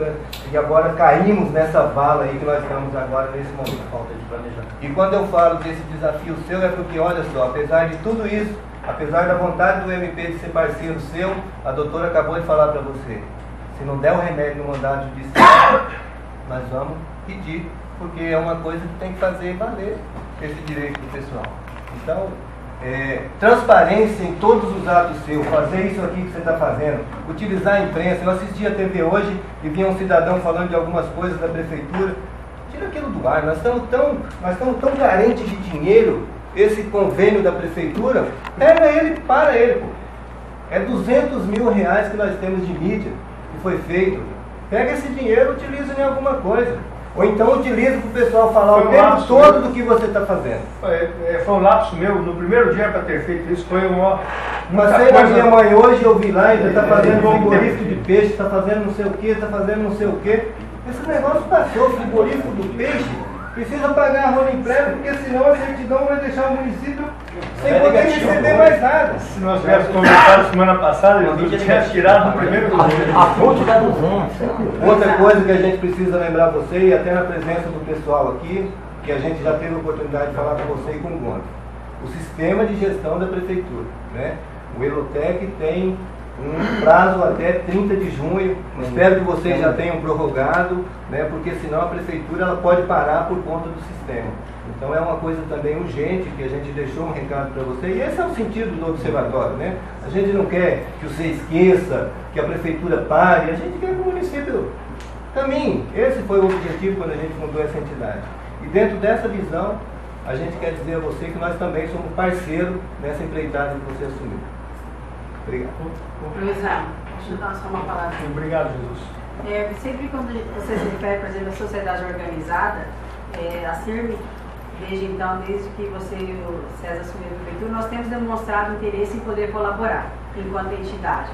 e agora caímos nessa vala aí que nós estamos agora nesse momento. Falta de planejamento. E quando eu falo desse desafio seu, é porque, olha só, apesar de tudo isso, apesar da vontade do M P de ser parceiro seu, a doutora acabou de falar para você. Se não der o remédio no mandado judicial, nós vamos pedir, porque é uma coisa que tem que fazer valer esse direito do pessoal. Então, é, transparência em todos os atos seus, fazer isso aqui que você está fazendo, utilizar a imprensa. Eu assisti a T V hoje e vi um cidadão falando de algumas coisas da prefeitura. Tira aquilo do ar, nós estamos tão, nós estamos tão carentes de dinheiro. Esse convênio da prefeitura, pega ele, para ele, pô. É duzentos mil reais que nós temos de mídia que foi feito. Pega esse dinheiro e utiliza em alguma coisa. Ou então utiliza para o pessoal falar foi o um tempo todo do que você está fazendo. Foi, foi um lapso meu. No primeiro dia para ter feito isso foi uma. Passei na minha mãe hoje, eu vi lá, ele está fazendo frigorífico de peixe, está fazendo não sei o que, está fazendo não sei o que. Esse negócio passou, frigorífico do peixe. Precisa pagar a rola em prévio, porque senão a certidão vai deixar o município sem poder receber mais nada. Se nós tivéssemos conversado semana passada, eu tinha tirado no primeiro dia. A fonte da duzentos. Outra coisa que a gente precisa lembrar você, e até na presença do pessoal aqui, que a gente já teve a oportunidade de falar com você e com o Gonçalo, o sistema de gestão da prefeitura. Né? O Elotec tem um prazo até trinta de junho, espero que vocês já tenham prorrogado, né, porque senão a prefeitura ela pode parar por conta do sistema. Então é uma coisa também urgente, que a gente deixou um recado para você, e esse é o sentido do observatório. Né? A gente não quer que você esqueça, que a prefeitura pare, a gente quer que o município caminhe. Esse foi o objetivo quando a gente fundou essa entidade. E dentro dessa visão, a gente quer dizer a você que nós também somos parceiros nessa empreitada que você assumiu. Obrigado. Luizão, deixa eu dar só uma palavra. Obrigado, Jesus. É, sempre quando você se refere, por exemplo, à sociedade organizada, é, a C I R M, desde então, desde que você e o César assumiram a prefeitura, nós temos demonstrado interesse em poder colaborar enquanto entidade.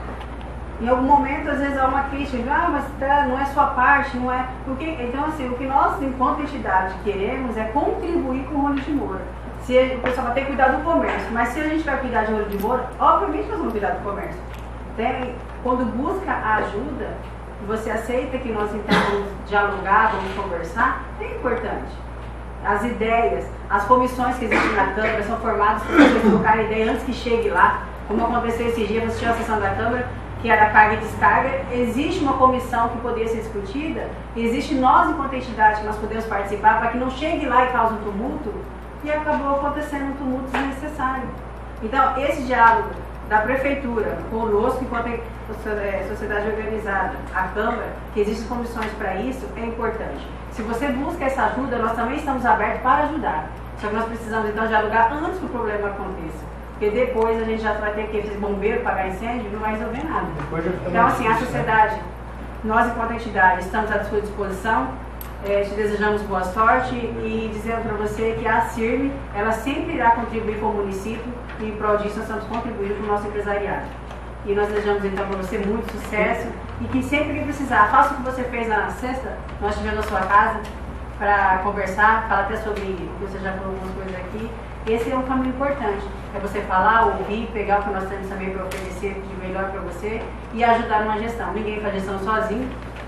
Em algum momento, às vezes, há uma crítica, ah, mas tá, não é sua parte, não é... Porque, então, assim, o que nós, enquanto entidade, queremos é contribuir com o Rolo de Moura. Se a, o pessoal vai ter que cuidar do comércio, mas se a gente vai cuidar de Rolo de Moura, obviamente nós vamos cuidar do comércio. Tem, quando busca a ajuda, você aceita que nós então vamos dialogar, vamos conversar, é importante. As ideias, as comissões que existem na Câmara são formadas para vocês trocarem ideia antes que chegue lá. Como aconteceu esse dia, você tinha a sessão da Câmara, que era carga e descarga, existe uma comissão que poderia ser discutida, existe nós, enquanto entidade, que nós podemos participar para que não chegue lá e cause um tumulto, e acabou acontecendo um tumulto desnecessário. Então, esse diálogo da prefeitura conosco, enquanto sociedade organizada, a Câmara, que existem comissões para isso, é importante. Se você busca essa ajuda, nós também estamos abertos para ajudar. Só que nós precisamos, então, dialogar antes que o problema aconteça. Porque depois a gente já vai ter que esses bombeiros pagar incêndio e não vai resolver nada. Então, assim, a sociedade, nós, enquanto entidade, estamos à sua disposição. É, te desejamos boa sorte e dizendo para você que a C I R M, ela sempre irá contribuir com o município e em prol disso nós estamos contribuindo com o nosso empresariado. E nós desejamos então para você muito sucesso e que sempre que precisar, faça o que você fez na sexta, nós estivemos na sua casa para conversar, falar até sobre, você já falou algumas coisas aqui. Esse é um caminho importante, é você falar, ouvir, pegar o que nós temos também para oferecer de melhor para você e ajudar numa gestão. Ninguém faz gestão sozinho.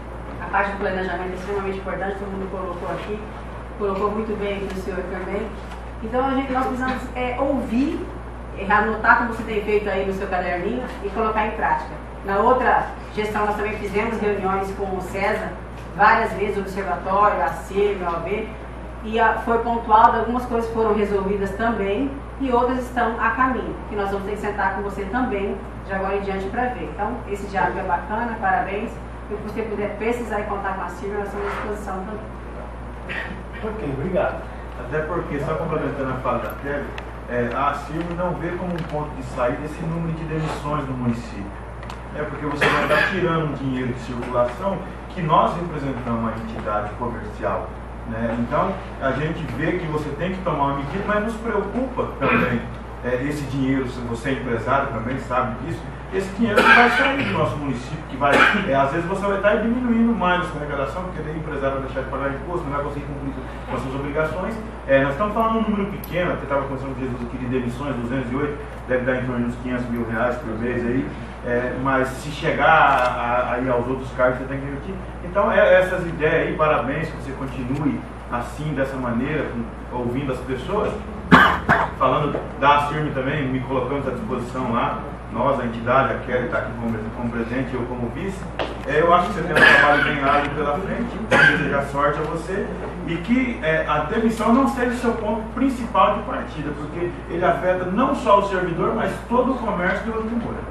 A parte do planejamento é extremamente importante, todo mundo colocou aqui, colocou muito bem aqui o senhor também. Então a gente, nós precisamos é, ouvir, é, anotar como você tem feito aí no seu caderninho e colocar em prática. Na outra gestão nós também fizemos reuniões com o César, várias vezes, o Observatório, a C I R M, a O A B, e a, foi pontual, algumas coisas foram resolvidas também e outras estão a caminho, que nós vamos ter que sentar com você também, de agora em diante, para ver. Então, esse diálogo é bacana, parabéns. Se você puder precisar e contar com a C I R M, nós estamos à disposição também. Ok, obrigado. Até porque, só complementando a fala da Kelly, é, a C I R M não vê como um ponto de saída esse número de demissões no município. É porque você vai estar tirando dinheiro de circulação que nós representamos a entidade comercial. Né? Então, a gente vê que você tem que tomar uma medida, mas nos preocupa também é, esse dinheiro, se você é empresário também sabe disso, esse dinheiro que vai sair do nosso município, que vai, é, às vezes você vai estar diminuindo mais a sua arrecadação, porque daí o empresário vai deixar de pagar imposto, não vai conseguir cumprir com as suas obrigações. É, nós estamos falando de um número pequeno, até estava conversando com Jesus aqui de demissões, duzentos e oito, deve dar em torno de uns quinhentos mil reais por mês aí, é, mas se chegar aí aos outros cargos você tem que emitir. Então, é, essas ideias aí, parabéns, que você continue assim, dessa maneira, com, ouvindo as pessoas, falando da ASFIRME também, me colocando à disposição lá, nós, a entidade, a Kelly está aqui como, como presidente, eu como vice. É, eu acho que você tem um trabalho bem árduo pela frente, quero desejar sorte a você e que é, a demissão não seja o seu ponto principal de partida, porque ele afeta não só o servidor, mas todo o comércio do Vila Moura.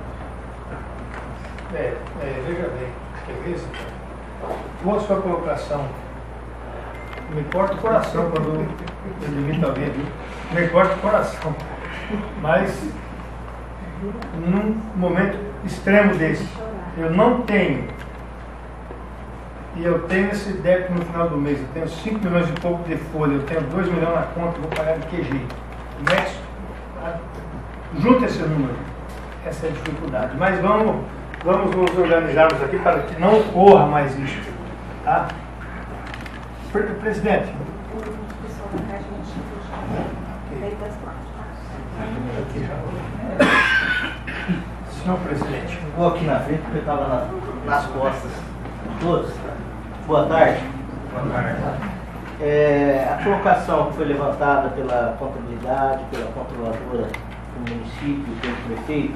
É, é, veja bem, beleza? Com a sua colocação, me corta o coração quando ninguém está vendo, me corta o coração, mas num momento extremo desse, eu não tenho, e eu tenho esse débito no final do mês, eu tenho cinco milhões e pouco de folha, eu tenho dois milhões na conta, eu vou pagar de Q G. Como é que junta esse número? Essa é a dificuldade. Mas vamos, vamos nos organizarmos aqui para que não ocorra mais isso. Tá? Presidente. Senhor presidente. Vou aqui na frente porque eu estava na, nas costas. Todos. Boa tarde. Boa tarde. É, a colocação que foi levantada pela contabilidade, pela controladora do município, pelo prefeito,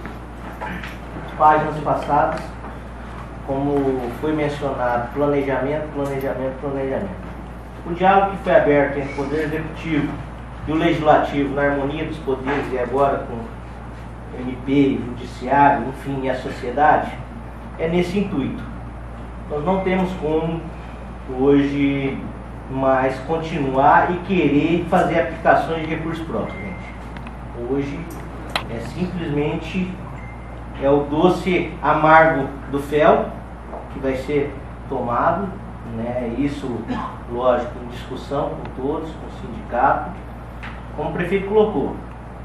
páginas passadas, como foi mencionado, planejamento, planejamento, planejamento. O diálogo que foi aberto entre o Poder Executivo e o Legislativo, na harmonia dos poderes e agora com o M P, Judiciário, enfim, e a sociedade, é nesse intuito. Nós não temos como hoje mais continuar e querer fazer aplicações de recursos próprios, gente. Hoje é simplesmente é o doce amargo do fel que vai ser tomado, né? Isso, lógico, em discussão com todos, com o sindicato, como o prefeito colocou.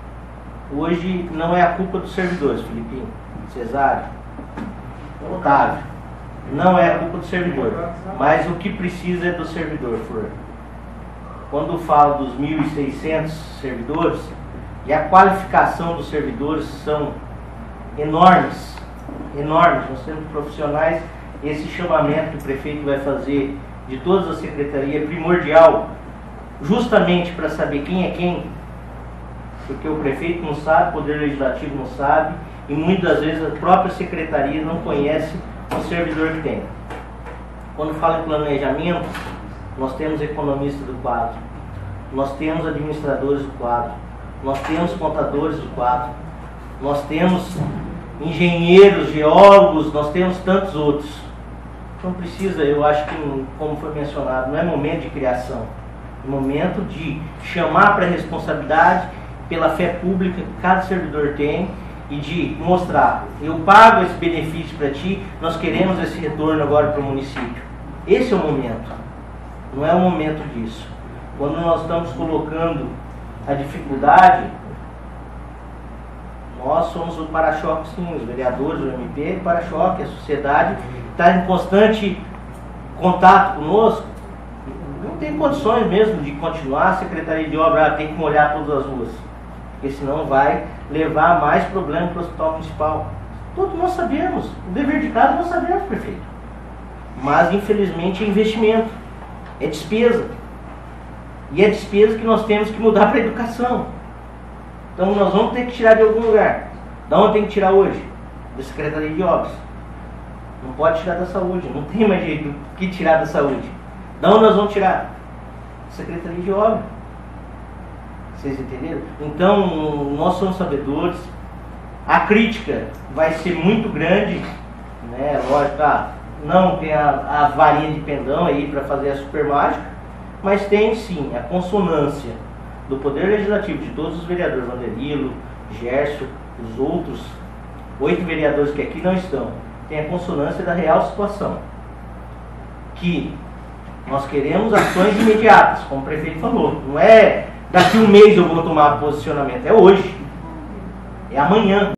Hoje não é a culpa dos servidores, Filipinho, Cesário, Otávio. Não é a culpa do servidor, mas o que precisa é do servidor, Flor. Quando falo dos mil e seiscentos servidores, e a qualificação dos servidores são enormes, enormes. Nós temos profissionais, esse chamamento que o prefeito vai fazer de todas as secretarias é primordial, justamente para saber quem é quem, porque o prefeito não sabe, o Poder Legislativo não sabe, e muitas vezes a própria secretaria não conhece o servidor que tem. Quando fala em planejamento, nós temos economistas do quadro, nós temos administradores do quadro, nós temos contadores do quadro, nós temos engenheiros, geólogos, nós temos tantos outros. Não precisa, eu acho que, como foi mencionado, não é momento de criação, é momento de chamar para a responsabilidade pela fé pública que cada servidor tem e de mostrar, eu pago esse benefício para ti, nós queremos esse retorno agora para o município. Esse é o momento, não é o momento disso. Quando nós estamos colocando a dificuldade, nós somos o para-choque, sim, os vereadores, o M P, o para-choque, a sociedade está em constante contato conosco. Não tem condições mesmo de continuar, a Secretaria de Obra ah, tem que molhar todas as ruas, porque senão vai levar mais problemas para o Hospital Municipal. Todos nós sabemos, o dever de casa nós sabemos, prefeito. Mas, infelizmente, é investimento, é despesa. E é despesa que nós temos que mudar para a educação. Então, nós vamos ter que tirar de algum lugar. Da onde tem que tirar hoje? Da Secretaria de Obras. Não pode tirar da saúde, não tem mais jeito que tirar da saúde. Da onde nós vamos tirar? Secretaria de Obras. Vocês entenderam? Então, nós somos sabedores. A crítica vai ser muito grande, né? Lógico, ah, não tem a, a varinha de pendão aí para fazer a super mágica, mas tem sim a consonância do Poder Legislativo, de todos os vereadores, Vanderilo, Gerson, os outros oito vereadores que aqui não estão, tem a consonância da real situação, que Nós queremos ações imediatas, como o prefeito falou. Não é daqui um mês eu vou tomar posicionamento, é hoje. É amanhã.